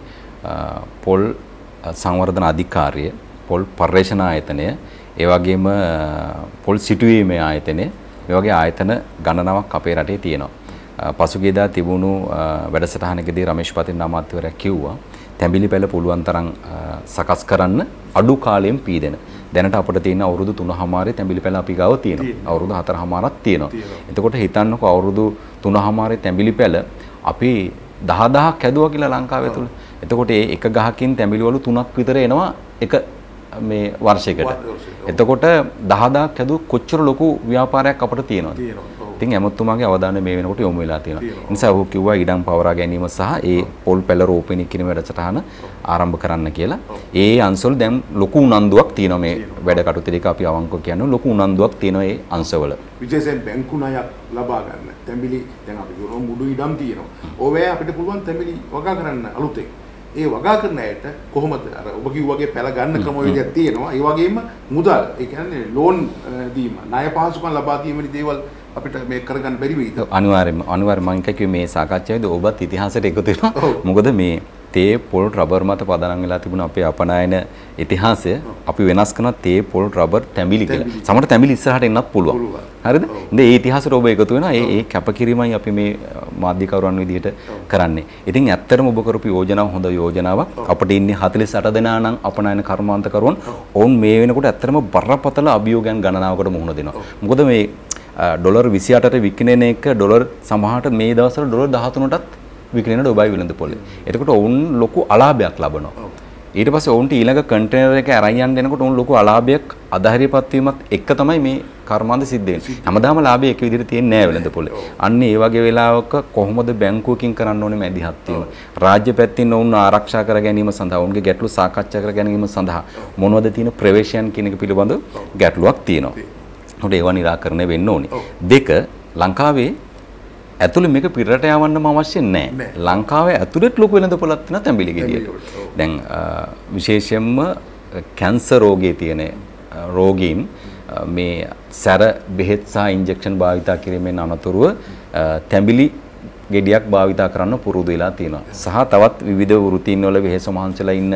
Speaker 1: පොල් සංවර්ධන අධිකාරිය පොල් පර්යේෂණ ආයතනය ඒ වගේම පොල් සිටුවීමේ ආයතනය ඒ වගේ ආයතන ගණනාවක් අපේ රටේ තියෙනවා. පසුගියදා තිබුණු වැඩසටහනකදී රමේෂ් පතින් අමාත්‍යවරයා කිව්වා තැඹිලි පැල පුළුවන් තරම් සකස් කරන්න අඩු කාලයෙන් පීදෙන. දැනට අපිට තියෙන අවුරුදු තුනමාරේ තැඹිලි පැල අපි ගාව තියෙනවා. අවුරුදු හතරමාරක් තියෙනවා. එතකොට හිතන්නකෝ අවුරුදු තුනමාරේ තැඹිලි පැල අපි දහ දහක් හැදුවා කියලා ලංකාවේ තුල. එතකොට ඒ එක ගහකින් තැඹිලි වල තුනක් විතර එනවා එක මේ වර්ෂයකට. එතකොට දහ දහක් හැදුව කොච්චර ලොකු ව්‍යාපාරයක් අපිට තියෙනවද? ඉතින් ඇමතුමාගේ අවධානය මේ වෙනකොට යොමු වෙලා තියෙනවා. ඒ නිසා ඔහු කිව්වා ඉඩම් පවරා ගැනීම සහ ඒ පොල් පැල රෝපණය කිරීම වැඩසටහන ආරම්භ කරන්න කියලා. ඒ අංශවල දැන් ලොකු උනන්දුවක් තියෙනවා මේ වැඩ කටයුතු දෙක අපි අවංකව කියන්නේ ලොකු උනන්දුවක් තියෙනවා ඒ අංශවල.
Speaker 2: විශේෂයෙන් බැංකු ණයක් ලබා ගන්න. තැඹිලි දැන් අපි ගොනු මුඩු ඉඩම් තියෙනවා. ඕවැ අපිට පුළුවන් තැඹිලි වගා කරන්න අලුතෙන්. ඒ වගා කරන අයට කොහොමද අර ඔබ කිව්වාගේ පැල ගන්න ක්‍රමවේදයක් තියෙනවා. ඒ වගේම මුදල් ඒ කියන්නේ ලෝන් දීම, ණය පහසුකම් ලබා දීමේ දේවල් අපිට මේක කරගන්න බැරි වෙයිද?
Speaker 1: අනිවාර්යයෙන්ම අනිවාර්යයෙන්ම මම කිව්වේ මේ සාකච්ඡාවේදී ඔබත් ඉතිහාසයට එකතු වෙනවා. මොකද මේ තේ පොල් රබර් මත පදනම් වෙලා තිබුණ අපේ අපනායන ඉතිහාසය අපි වෙනස් කරන තේ පොල් රබර් තැඹිලි කියලා. සමහර තැඹිලි ඉස්සරහට එන්නත් පුළුවන්. හරිද? ඉතින් ඒ ඉතිහාසයට ඔබ එකතු වෙනවා. ඒ ඒ කැපකිරීමයි අපි මේ මාධ්‍යකරුවන් විදිහට කරන්නේ. ඉතින් ඇත්තටම ඔබ කරපු යෝජනාව හොඳ යෝජනාවක්. අපිට ඉන්නේ හතළිස් අට දෙනා නම් අපනායන කර්මාන්තකරුවන්. ඔවුන් මේ වෙනකොට ඇත්තටම බරපතල අභියෝගයන් ගණනාවකට මුහුණ දෙනවා. මොකද මේ ඩොලර් විසි අටට විකිණෙන එක ඩොලර් සමහරට මේ දවස්වල ඩොලර් දහතුනටත් විකිණෙන ඩොබායි වෙළඳ පොලේ. එතකොට ඔවුන් ලොකු අලාභයක් ලබනවා. ඊට පස්සේ ඔවුන්ට ඊළඟ කන්ටේනර් එක අරන් යන්න එනකොට ඔවුන් ලොකු අලාභයක් අධෛර්යපත් වීමත් එක්ක තමයි මේ කර්මාන්ත සිද්ධ වෙන්නේ. හැමදාම ලාභය එක විදිහට තියෙන්නේ නැහැ වෙළඳ පොලේ. අන්න ඒ වගේ වෙලාවක කොහොමද බැංකුවකින් කරන්න ඕනේ මැදිහත් වීම. රාජ්‍ය පැත්තෙන් ඔවුන් ආරක්ෂා කර ගැනීම සඳහා ඔවුන්ගේ ගැටලු සාකච්ඡා කර ගැනීම සඳහා මොනවද තියෙන ප්‍රවේශයන් කියන එක පිළිබඳව ගැටලුවක් තියෙනවා. උඩ ඒවා निराකරණය වෙන්න ඕනේ. දෙක ලංකාවේ ඇතුළේ මේක පිටරට යවන්නම අවශ්‍ය නැහැ. ලංකාවේ ඇතුළෙත් ලොකු වෙළඳ පොලක් තියෙනවා තැඹිලි ගෙඩියට. දැන් විශේෂයෙන්ම කැන්සර් රෝගයේ තියෙන රෝගීන් මේ සැර බෙහෙත් සහ ඉන්ජෙක්ෂන් භාවිතා කිරීමෙන් අනතුරුව තැඹිලි ගෙඩියක් භාවිතා කරන්න පුරුදු වෙලා තියෙනවා. සහ තවත් විවිධ වෘත්තීන් වල වෙහෙස මහන්සිලා ඉන්න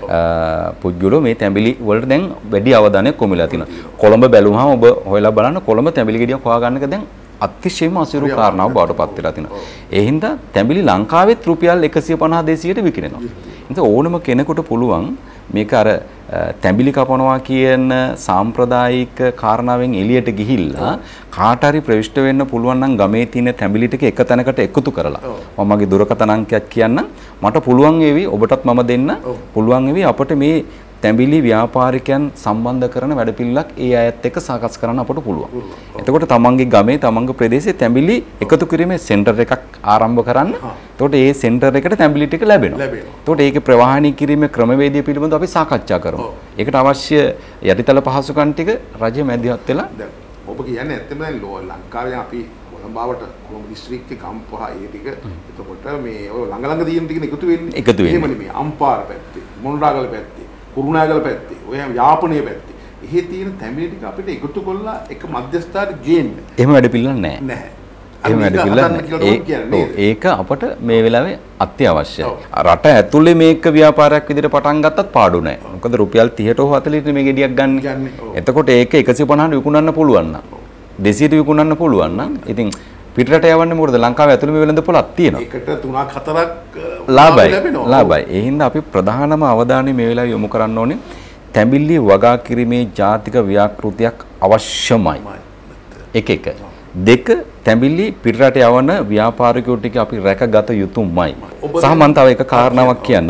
Speaker 1: පුද්ගලෝ මේ තැඹිලි වලට දැන් වැඩි අවධානයක් යොමු වෙලා තියෙනවා. කොළඹ බැලුවහම ඔබ හොයලා බලන්න කොළඹ තැඹිලි ගෙඩියක් හොයාගන්න එක දැන් අතිශයම අසීරු කාරණාවක් බවට පත් වෙලා තිනවා. ඒ හින්දා තැඹිලි ලංකාවෙත් රුපියල් එකසිය පනහ දෙසීයට විකිණෙනවා. ඉතින් ඕනම කෙනෙකුට පුළුවන් මේක අර තැඹිලි කපනවා කියන සාම්ප්‍රදායික කාරණාවෙන් එළියට ගිහිල්ලා කාට හරි ප්‍රවිෂ්ඨ වෙන්න පුළුවන් නම් ගමේ තියෙන තැඹිලි ටික එක තැනකට එකතු කරලා මම මගේ දුරකථන අංකයක් කියන්නම් මට පුළුවන් වේවි ඔබටත් මම දෙන්න පුළුවන් වේවි අපිට මේ තැඹිලි ව්‍යාපාරිකයන් සම්බන්ධ කරන වැඩපිළිවෙලක් ඒ අයත් එක්ක සාකච්ඡා කරන්න අපට පුළුවන්. එතකොට තමන්ගේ ගමේ තමන්ගේ ප්‍රදේශයේ තැඹිලි එකතු කිරීමේ සෙන්ටර් එකක් ආරම්භ කරන්න. එතකොට ඒ සෙන්ටර් එකට තැඹිලි ටික ලැබෙනවා. එතකොට ඒකේ ප්‍රවාහනය කිරීමේ ක්‍රමවේදය පිළිබඳව අපි සාකච්ඡා කරමු. ඒකට අවශ්‍ය යටිතල පහසුකම් ටික රජය මැදිහත් වෙලා
Speaker 2: ඔබ කියන්නේ ඇත්තම දැන් ලංකාවේ අපි කොළඹවට කොළඹ දිස්ත්‍රික්කේ ගම්පහ ඒ ටික එතකොට මේ ඔය ළඟ ළඟ තියෙන ටික එකතු වෙන්නේ.
Speaker 1: එකතු වෙන්නේ.
Speaker 2: එහෙමනේ මේ අම්පාර පැත්තේ මොණරාගල පැත්තේ කුරුණෑගල පැත්තේ ඔය යාපනයේ පැත්තේ එහෙ තියෙන තැඹිලි ටික අපිට එකතු කරලා එක මධ්‍යස්ථානට ගේන්න.
Speaker 1: එහෙම වැඩ පිළිවෙල නැහැ.
Speaker 2: නැහැ.
Speaker 1: එහෙම වැඩ පිළිවෙල ඒක අපට මේ වෙලාවේ අත්‍යවශ්‍යයි. රට ඇතුලේ මේක ව්‍යාපාරයක් විදිහට පටන් ගත්තත් පාඩු නැහැ. මොකද රුපියල් තිහට හෝ හතළිහට මේ ගෙඩියක් ගන්න. එතකොට ඒක එකසිය පනහට විකුණන්න පුළුවන් නම් දෙසීයට විකුණන්න පුළුවන් නම් ඉතින් පිටරට යවන්නේ මොකද ලංකාවේ ඇතුළේ මේ වෙළඳ පොලක් තියෙනවා.
Speaker 2: ඒකට තුනක් හතරක්
Speaker 1: ලාභයි. ලාභයි. ඒ හින්දා අපි ප්‍රධානම අවධානය මේ වෙලාවේ යොමු කරන්න ඕනේ තැඹිලි වගා කිරීමේ ජාතික ව්‍යාපෘතියක් අවශ්‍යමයි. එක එක. දෙක තැඹිලි පිටරට යවන ව්‍යාපාරිකයෝ ටික අපි රැකගත යුතුමයි. සහ මම තව එක කාරණාවක් කියන්නම්.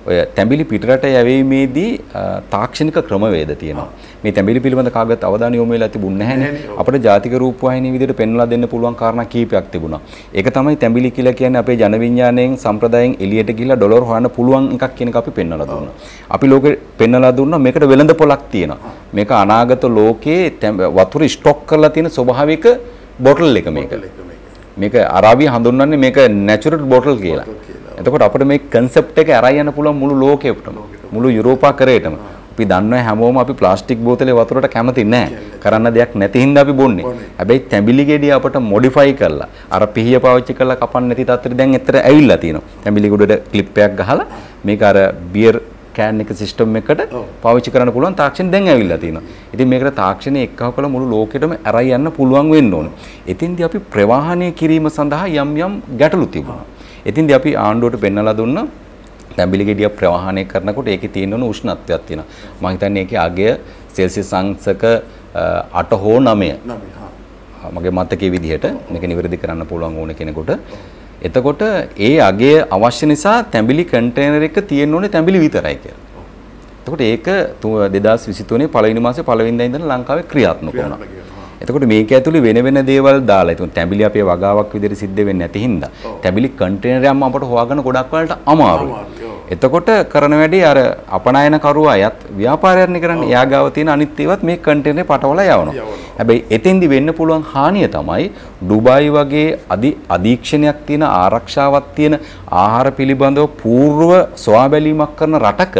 Speaker 1: ඔය තැඹිලි පිටරට යැවීමේදී තාක්ෂණික ක්‍රමවේද තියෙනවා. මේ තැඹිලි පිළිබඳ කාගත් අවධානය යොමු වෙලා තිබුණේ නැහැනේ. අපිට ජාතික රූපවාහිනිය විදිහට පෙන්වලා දෙන්න පුළුවන් කාරණා කීපයක් තිබුණා. ඒක තමයි තැඹිලි කියලා කියන්නේ අපේ ජන විඥාණයෙන් සම්ප්‍රදායෙන් එළියට ගිහිල්ලා ඩොලර් හොයන්න පුළුවන් එකක් කියන එක අපි පෙන්වලා දුන්නා. අපි ලෝකෙ පෙන්වලා දුන්නා මේකට වෙළඳ පොලක් තියෙනවා. මේක අනාගත ලෝකයේ වතුර ස්ටොක් කරලා තියෙන ස්වභාවික බොටල් එක මේක. මේක අරාබිය හඳුන්වන්නේ මේක නැචරල් බොටල් කියලා. එතකොට අපිට මේ concept එක අරයි යන්න පුළුවන් මුළු ලෝකෙටම. මුළු යුරෝපා කරේටම. අපි දන්නවා හැමෝම අපි ප්ලාස්ටික් බෝතලේ වතුරට කැමති නැහැ. කරන්න දෙයක් නැති හින්දා අපි බොන්නේ. හැබැයි තැඹිලි ගෙඩිය අපට modify කරලා අර පිහිය පාවිච්චි කරලා කපන්න නැති තත්ත්වෙට දැන් ඇත්තට ඇවිල්ලා තියෙනවා. තැඹිලි ගොඩට ක්ලිප් එකක් ගහලා මේක අර බියර් කෑන් එක සිස්ටම් එකකට පාවිච්චි කරන්න පුළුවන් තාක්ෂණ දැන් ඇවිල්ලා තියෙනවා. ඉතින් මේකට තාක්ෂණය එක්කව කළ මුළු ලෝකෙටම අරයි යන්න පුළුවන් වෙන්න ඕනේ. එතින්දී අපි ප්‍රවාහනය කිරීම සඳහා යම් යම් ගැටලු තිබුණා. එතින්දී අපි ආණ්ඩුවට පෙන්නලා දුන්නා තැඹිලි ගෙඩිය ප්‍රවාහනය කරනකොට ඒකේ තියෙන උෂ්ණත්වයක් තියෙනවා. මම හිතන්නේ ඒකේ අගය සෙල්සියස් අංශක අට හෝ නවය. මගේ මතකයේ විදිහට මේක නිවැරදි කරන්න පුළුවන් ඕන කෙනෙකුට. එතකොට ඒ අගය අවශ්‍ය නිසා තැඹිලි කන්ටේනර් එක තියෙන්න ඕනේ තැඹිලි විතරයි කියලා. එතකොට ඒක දෙදාස් විසිතුනේ පළවෙනි මාසේ පළවෙනිදා ඉඳන් ලංකාවේ ක්‍රියාත්මක වුණා. එතකොට මේක ඇතුලේ වෙන වෙන දේවල් දාලා එතකොට තැඹිලි අපේ වගාවක් විදිහට සිද්ධ වෙන්නේ නැති හින්දා තැඹිලි කන්ටේනර් එකම අපට හොයාගන්න ගොඩක් වලට අමාරුයි. එතකොට කරන වැඩේ අර අපනයන කරුවා අයත් ව්‍යාපාරයන් කරන්නේ එයා ගාව තියෙන අනිත් ඒවාත් මේ කන්ටේනරේ පටවලා යවනවා. හැබැයි එතෙන්දි වෙන්න පුළුවන් හානිය තමයි ඩුබායි වගේ අධි අධීක්ෂණයක් තියෙන ආරක්ෂාවක් තියෙන ආහාර පිළිබඳව పూర్ව සොයා බැලීමක් කරන රටක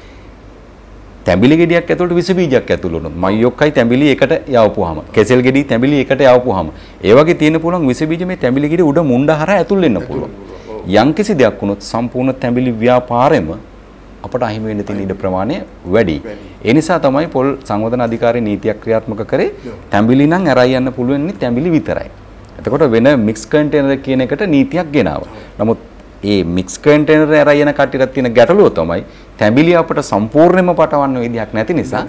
Speaker 1: තැඹිලි ගෙඩියක් ඇතුළට විස බීජයක් ඇතුළු වුණොත් මයියොක්කයි තැඹිලි එකට යවපුවාම කෙසෙල් ගෙඩි තැඹිලි එකට යවපුවාම ඒ වගේ තියෙන පුළුවන් විස බීජ මේ තැඹිලි ගෙඩි උඩ මුණ්ඩ හරහා ඇතුල් වෙන්න පුළුවන්. යම්කිසි දෙයක් වුණොත් සම්පූර්ණ තැඹිලි ව්‍යාපාරෙම අපට අහිමි වෙන්න තියෙන ඉඩ ප්‍රමාණය වැඩි. ඒ නිසා තමයි පොල් සංවර්ධන අධිකාරිය නීතියක් ක්‍රියාත්මක කරේ තැඹිලි නම් අරයි යන්න පුළුවන් තැඹිලි විතරයි. එතකොට වෙන මික්ස් කන්ටේනර් කියන එකට නීතියක් ගෙනාවා. නමුත් ඒ මික්ස් කන්ටේනර් අරයි යන කට්ටියට තියෙන ගැටලුව තමයි තැඹිලි අපට සම්පූර්ණයෙන්ම පටවන්න විදියක් නැති නිසා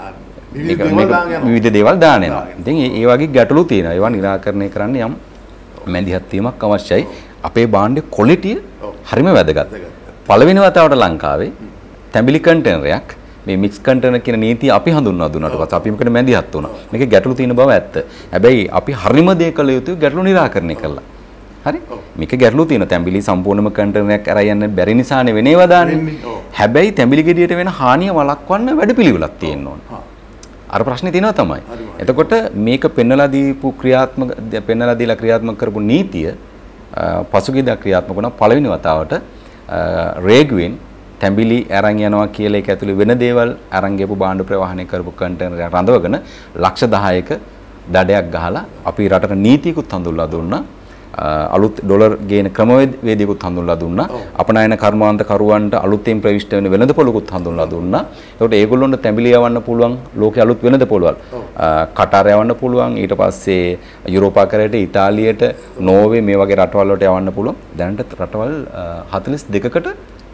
Speaker 1: විවිධ දේවල් දාන යනවා. ඉතින් ඒ වගේ ගැටලු තියෙනවා. ඒවා निराකරණය කරන්න යම් මැදිහත් වීමක් අවශ්‍යයි. අපේ භාණ්ඩේ ක්වොලිටිය හරිම වැදගත්. පළවෙනි වතාවට ලංකාවේ තැඹිලි කන්ටේනරයක් මේ මික්ස් කන්ටේනර් කියන නීතිය අපි හඳුන්වා දුන්නාට පස්සේ අපි මේකට මැදිහත් වුණා. මේකේ ගැටලු තියෙන බව ඇත්ත. හැබැයි අපි හරිම දේ කළ යුතුයි ගැටලු निराකරණය කළා. හරි? මේක ගැටලු තියෙන තැඹිලි සම්පූර්ණම කන්ටේනරයක් අරන් යන්න බැරි නිසානේ වෙනේවා දාන්නේ. හැබැයි තැඹිලි ගෙඩියට වෙන හානිය වළක්වන්න වැඩපිළිවෙලක් තියෙන්න ඕන. අර ප්‍රශ්නේ තියෙනවා තමයි. එතකොට මේක පෙන්නලා දීපු ක්‍රියාත්මක පෙන්නලා දීලා ක්‍රියාත්මක කරපු නීතිය පසුගියදා ක්‍රියාත්මක වුණා පළවෙනි වතාවට රේගුවෙන් තැඹිලි අරන් යනවා කියලා ඒක ඇතුලේ වෙන දේවල් අරන් ගියපු භාණ්ඩ ප්‍රවාහනය කරපු කන්ටේනර් එක රඳවගෙන ලක්ෂ දහයක දඩයක් ගහලා අපි රටට නීතියකුත් හඳුන්වලා දුන්නා. අලුත් ඩොලර් ගේන ක්‍රමවේදයකුත් හඳුන්වලා දුන්නා. අපනයන කර්මාන්ත කරුවන්ට අලුතෙන් ප්‍රවිෂ්ඨ වෙන වෙළඳපොළකුත් හඳුන්වලා දුන්නා. ඒකට ඒගොල්ලොන්ට තැඹිලි යවන්න පුළුවන් ලෝකේ අලුත් වෙළඳපොළවල්. කටාර යවන්න පුළුවන්. ඊට පස්සේ යුරෝපා කරේට ඉතාලියට නෝර්වේ මේ වගේ රටවල් වලට යවන්න පුළුවන්. දැනට රටවල් හතළිස් දෙකකට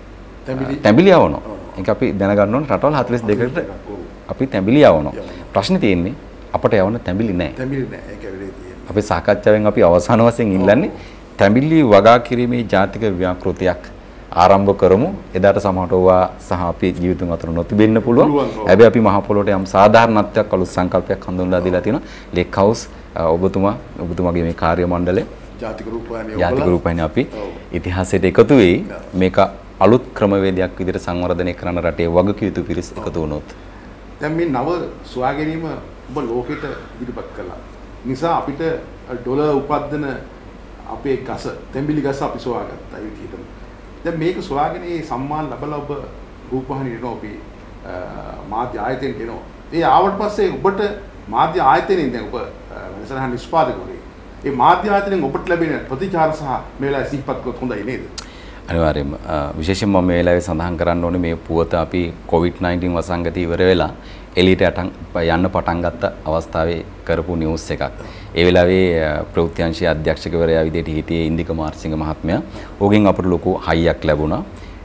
Speaker 1: තැඹිලි යවනවා. ඒක අපි දැනගන්න ඕන රටවල් හතළිස් දෙකකට අපි තැඹිලි යවනවා. ප්‍රශ්නේ තියෙන්නේ අපට යවන්න තැඹිලි නැහැ. තැඹිලි නැහැ. ඒක වෙලේ තියෙන්නේ. අපි සාකච්ඡාවෙන් අපි අවසාන වශයෙන් ඉල්ලන්නේ තැඹිලි වගා කිරීමේ ජාතික ව්‍යාපෘතියක් ආරම්භ කරමු. එදාට සමහරට ඕවා සහ අපි ජීවිතුන් අතර නොතිබෙන්න පුළුවන්. හැබැයි අපි මහ පොළොවට යම් සාධාරණත්වයක් අලුත් සංකල්පයක් හඳුන්වලා දීලා තියෙනවා. ලේක් හවුස් ඔබතුමා ඔබතුමාගේ මේ කාර්ය මණ්ඩලය ජාතික රූපවාහිනිය ජාතික රූපවාහිනිය අපි ඉතිහාසයට එකතු වෙයි. මේක අලුත් ක්‍රමවේදයක් විදිහට සංවර්ධනය කරන රටේ වගකිය යුතු පිරිස් එකතු වුණොත්
Speaker 2: දැන් මේ නව සොයා ගැනීම ඔබ ලෝකෙට ඉදිරිපත් කළා. නිසා අපිට ඩොලර් උපද්දන අපේ ගස තැඹිලි ගස අපි සොයාගත්තා ඒ විදිහටම. දැන් මේක සොයාගෙන මේ සම්මාන ලැබලා ඔබ රූපවාහිනියට එනවා අපි මාධ්‍ය ආයතනයට එනවා. ඒ ආවට පස්සේ ඔබට මාධ්‍ය ආයතනයෙන් දැන් ඔබ වෙනසන නිෂ්පාදකවරයෙක්. ඒ මාධ්‍ය ආයතනයෙන් ඔබට ලැබෙන ප්‍රතිචාර සහ මේ වෙලාවේ සිහිපත් කරොත් හොඳයි නේද?
Speaker 1: අනිවාර්යයෙන්ම විශේෂයෙන්ම මම මේ වෙලාවේ සඳහන් කරන්න ඕනේ මේ පුවත අපි කොවිඩ් නයින්ටීන් වසංගතය ඉවර වෙලා එළියට යන්න පටන් ගත්ත අවස්ථාවේ කරපු නිවුස් එකක්. ඒ වෙලාවේ ප්‍රවෘත්ති අංශයේ අධ්‍යක්ෂකවරයා විදිහට හිටියේ ඉන්දික මාර්සිංහ මහත්මයා. ඕගෙන් අපට ලොකු හයියක් ලැබුණා.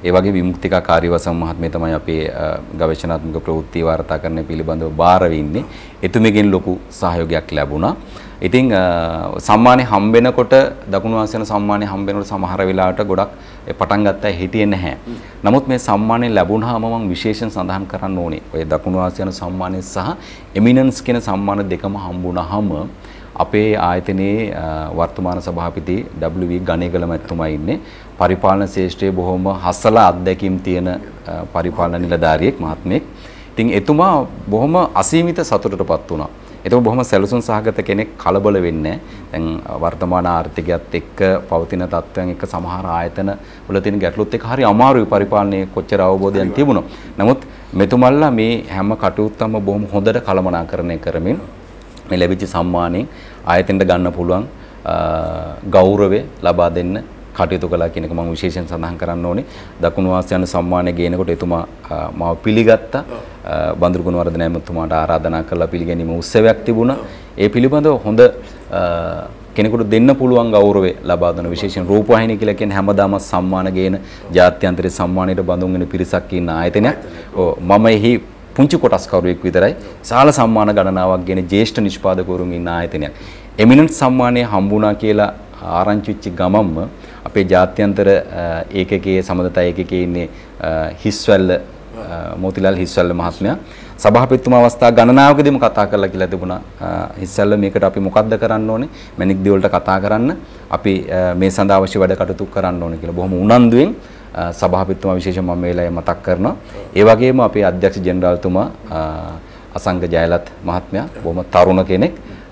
Speaker 1: ඒ වගේ විමුක්තිකා කාර්යවසම් මහත්මිය තමයි අපේ ගවේෂණාත්මක ප්‍රවෘත්ති වාර්තාකරණය පිළිබඳව බාර වෙන්නේ. එතුමියගෙන් ලොකු සහයෝගයක් ලැබුණා. ඉතින් සම්මානෙ හම්බෙනකොට දකුණු ආසියානු සම්මානෙ හම්බෙනකොට සමහර වෙලාවට ගොඩක් පටන් ගත්තා හිටියේ නැහැ. නමුත් මේ සම්මානෙ ලැබුණාම මම විශේෂයෙන් සඳහන් කරන්න ඕනේ. ඔය දකුණු ආසියානු සම්මානෙ සහ එමිනන්ස් කියන සම්මාන දෙකම හම්බුණාම අපේ ආයතනයේ වර්තමාන සභාපති ඩබ්ලිව් වී ගණේගල මැතිතුමා ඉන්නේ. පරිපාලන ශේෂ්ත්‍රයේ බොහොම හසල අත්දැකීම් තියෙන පරිපාලන නිලධාරියෙක් මහත්මයෙක්. ඉතින් එතුමා බොහොම අසීමිත සතුටටපත් වුණා. එතකොට බොහොම සැලසුම් සහගත කෙනෙක් කලබල වෙන්නේ දැන් වර්තමාන ආර්ථිකයත් එක්ක පවතින තත්ත්වයන් එක්ක සමහර ආයතන වල තියෙන ගැටලුත් එක්ක හරි අමාරුයි පරිපාලනයේ කොච්චර අවබෝධයක් තිබුණා. නමුත් මෙතුමල්ලා මේ හැම කටයුත්තම බොහොම හොඳට කළමනාකරණය කරමින් මේ ලැබිච්ච සම්මානයෙන් ආයතනයට ගන්න පුළුවන් ගෞරවය ලබා දෙන්න කටයුතු කළා කියන එක මම විශේෂයෙන් සඳහන් කරන්න ඕනේ. දකුණු ආසියානු සම්මානය ගේනකොට එතුමා මාව පිළිගත්තා. බඳුරු ගුණවර්ධන ඇමතුමාට ආරාධනා කළා පිළිගැනීම උත්සවයක් තිබුණා. ඒ පිළිබඳව හොඳ කෙනෙකුට දෙන්න පුළුවන් ගෞරවය ලබා දෙන විශේෂයෙන් රූපවාහිනිය කියලා කියන්නේ හැමදාම සම්මාන ගේන ජාත්‍යන්තර සම්මානයට බඳුන් වෙන පිරිසක් ඉන්න ආයතනයක්. ඔව් මම එහි පුංචි කොටස් කවුරුවෙක් විතරයි. සාල සම්මාන ගණනාවක් ගෙන ජ්‍යෙෂ්ඨ නිෂ්පාදකවරුන් ඉන්න ආයතනයක්. එමිනන්ට් සම්මානය හම්බුණා කියලා ආරංචි වෙච්ච ගමම්ම අපේ ජාත්‍යන්තර ඒකකයේ සමදතා ඒකකයේ ඉන්නේ හිස්වැල්ල මෝතිලාල් හිස්වැල්ල මහත්මයා සභාපතිතුමා අවස්ථා ගණනාවකදීම කතා කරලා කියලා තිබුණා. හිස්වැල්ල මේකට අපි මොකද්ද කරන්න ඕනේ? මැණික් දිවලට කතා කරන්න. අපි මේ සඳහා අවශ්‍ය වැඩ කටයුතු කරන්න ඕනේ කියලා බොහොම උනන්දුවෙන් සභාපතිතුමා විශේෂයෙන් මම මේ වෙලාවේ මතක් කරනවා. ඒ වගේම අපේ අධ්‍යක්ෂ ජෙනරාල්තුමා අසංග ජයලත් මහත්මයා බොහොම තරුණ කෙනෙක්.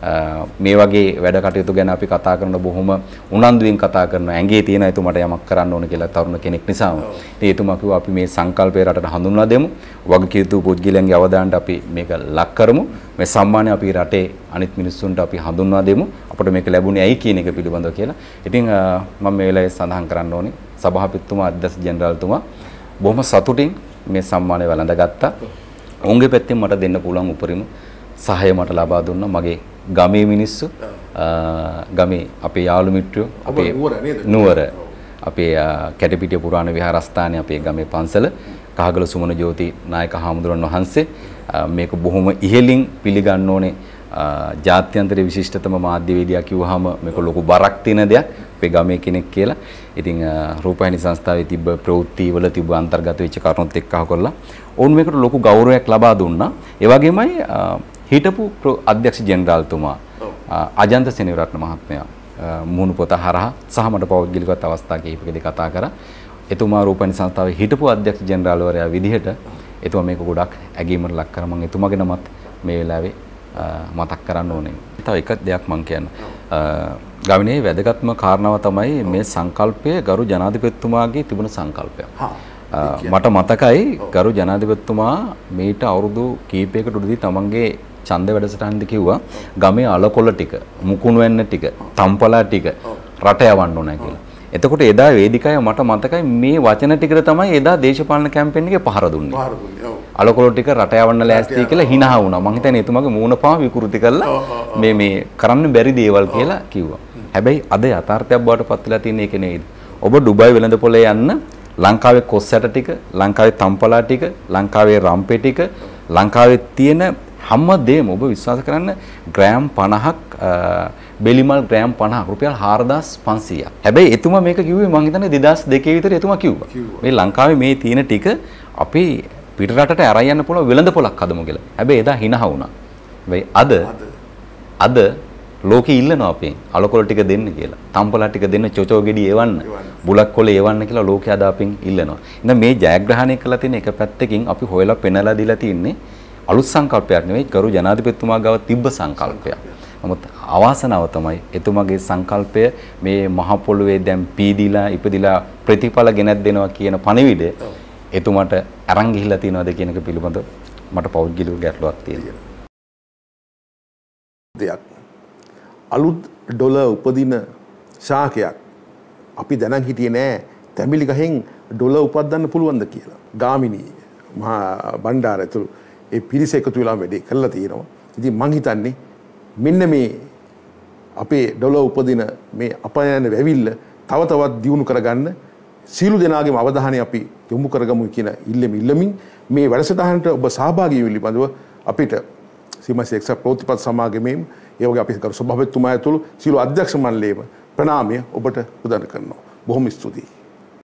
Speaker 1: මේ වගේ වැඩ කටයුතු ගැන අපි කතා කරන බොහොම උනන්දුවෙන් කතා කරන ඇඟේ තියෙන එතුමාට යමක් කරන්න ඕන කියලා තරුණ කෙනෙක් නිසාම. ඉතින් එතුමා කිව්වා අපි මේ සංකල්පය රටට හඳුන්වා දෙමු. වගකීතු පුද්ගලයන්ගේ අවධානයට අපි මේක ලක් කරමු. මේ සම්මානය අපි රටේ අනිත් මිනිස්සුන්ට අපි හඳුන්වා දෙමු. අපිට මේක ලැබුණේ ඇයි කියන එක පිළිබඳව කියලා. ඉතින් මම මේ වෙලාවේ සඳහන් කරන්න ඕනේ සභාපතිතුමා අධ්‍යක්ෂ ජෙනරාල්තුමා බොහොම සතුටින් මේ සම්මානය වැළඳගත්තා. ඔවුන්ගේ පැත්තෙන් මට දෙන්න පුළුවන් උපරිම සහාය මට ලබා දුන්නා. මගේ ගමේ මිනිස්සු ගමේ අපේ යාළු මිත්‍රයෝ අපේ නුවර අපේ කැටපිටිය පුරාණ විහාරස්ථානයේ අපේ ගමේ පන්සල කහගල සුමන ජෝති නායක හාමුදුරන් වහන්සේ මේක බොහොම ඉහළින් පිළිගන්න ඕනේ. ජාත්‍යන්තරයේ විශිෂ්ටතම මාධ්‍යවේදියා කිව්වහම මේක ලොකු බරක් තියෙන දෙයක් අපේ ගමේ කෙනෙක් කියලා. ඉතින් රූපවාහිනී සංස්ථාවේ තිබ්බ ප්‍රවෘත්ති වල තිබ්බ අන්තර්ගත වෙච්ච කරුණුත් එක්ක අහකොල්ලා ඔවුන් මේකට ලොකු ගෞරවයක් ලබා දුන්නා. ඒ වගේමයි හිටපු අධ්‍යක්ෂ ජෙනරාල්තුමා අජන්ත සෙනවිරත්න මහත්මයා මුහුණු පොත හරහා සහ මට පෞද්ගලිකවත් අවස්ථා කිහිපකදී කතා කරා. එතුමා රූපවාහිනී සංස්ථාවේ හිටපු අධ්‍යක්ෂ ජෙනරාල්වරයා විදිහට එතුමා මේක ගොඩක් ඇගීමකට ලක් කරා. මම එතුමාගෙනමත් මේ වෙලාවේ මතක් කරන්න ඕනේ. තව එක දෙයක් මම කියන්න. ගාමිණී වැදගත්ම කාරණාව තමයි මේ සංකල්පය ගරු ජනාධිපතිතුමාගේ තිබුණ සංකල්පය. මට මතකයි ගරු ජනාධිපතිතුමා මේට අවුරුදු කීපයකට උඩදී තමන්ගේ ඡන්ද වැඩසටහනදී කිව්වා ගමේ අලකොළ ටික, මුකුණු වෙන්න ටික, තම්පලා ටික රට යවන්න ඕන කියලා. එතකොට එදා වේදිකාවේ මට මතකයි මේ වචන ටිකට තමයි එදා දේශපාලන කැම්පේන් එකේ පහර දුන්නේ. පහර දුන්නේ. ඔව්. අලකොළ ටික රට යවන්න ලෑස්ති කියලා හිනහ වුණා. මං හිතන්නේ එතුමාගේ මූණ පාව විකෘති කරලා මේ මේ කරන්න බැරි දේවල් කියලා කිව්වා. හැබැයි අද යථාර්ථයක් බවට පත් වෙලා තියෙන එක නේද? ඔබ ඩුබයි වෙළඳ පොලේ යන්න ලංකාවේ කොස්සැට ටික, ලංකාවේ තම්පලා ටික, ලංකාවේ රම්පේ ටික, ලංකාවේ තියෙන හැම දෙයක්ම ඔබ විශ්වාස කරන්න ග්‍රෑම් පනහක් බෙලිමල් ග්‍රෑම් පනහක් රුපියල් හාරදාස් පන්සීයක්. හැබැයි එතුමා මේක කිව්වේ මං හිතන්නේ දෙදාස් දෙකේ විතර එතුමා කිව්වා. මේ ලංකාවේ මේ තියෙන ටික අපි පිට රටට අරන් යන්න පුළුවන් වෙළඳ පොලක් හදමු කියලා. හැබැයි එදා හිනහ වුණා. හැබැයි අද අද ලෝකෙ ඉල්ලනවා අපෙන් අලකොළ ටික දෙන්න කියලා. තම්පලා ටික දෙන්න, චොචෝ ගෙඩි එවන්න, බුලක් කොළ එවන්න කියලා ලෝකෙ අද අපෙන් ඉල්ලනවා. එහෙනම් මේ ජයග්‍රහණය කළා තියෙන එක පැත්තකින් අපි හොයලා පෙන්නලා දීලා තින්නේ අලුත් සංකල්පයක් නෙවෙයි ගරු ජනාධිපතිතුමා ගාව තිබ්බ සංකල්පයක්. නමුත් අවාසනාව තමයි එතුමාගේ සංකල්පය මේ මහ පොළොවේ දැන් පීදිලා ඉපදිලා ප්‍රතිඵල ගෙනත් දෙනවා කියන පණිවිඩය එතුමාට අරන් ගිහිල්ලා තියනවාද කියන එක පිළිබඳව මට පෞද්ගලික ගැටලුවක් තියෙනවා.
Speaker 2: දෙයක් අලුත් ඩොලර් උපදින ශාකයක් අපි දැනන් හිටියේ නෑ තැඹිලි ගහෙන් ඩොලර් උපදින්න පුළුවන්ද කියලා. ගාමිණී මහා බණ්ඩාර ඇතුළු ඒ පිරිස එකතු වෙලා වැඩේ කළා තියෙනවා. ඉතින් මං හිතන්නේ මෙන්න මේ අපේ ඩොලර් උපදින මේ අපයන වැවිල්ල තව තවත් දියුණු කරගන්න සීලු දෙනාගේම අවධානය අපි යොමු කරගමු කියන ඉල්ලෙමින් ඉල්ලමින් මේ වැඩසටහනට ඔබ සහභාගී වෙන්න පිළිබඳව අපිට සීමාසී එක්සත් ප්‍රවෘත්තිපත් සමාගමේම ඒ වගේ අපි කරු සභාපතිතුමා ඇතුළු සීලු අධ්‍යක්ෂ මණ්ඩලයේම ප්‍රණාමය ඔබට උදන් කරනවා. බොහොම ස්තුතියි.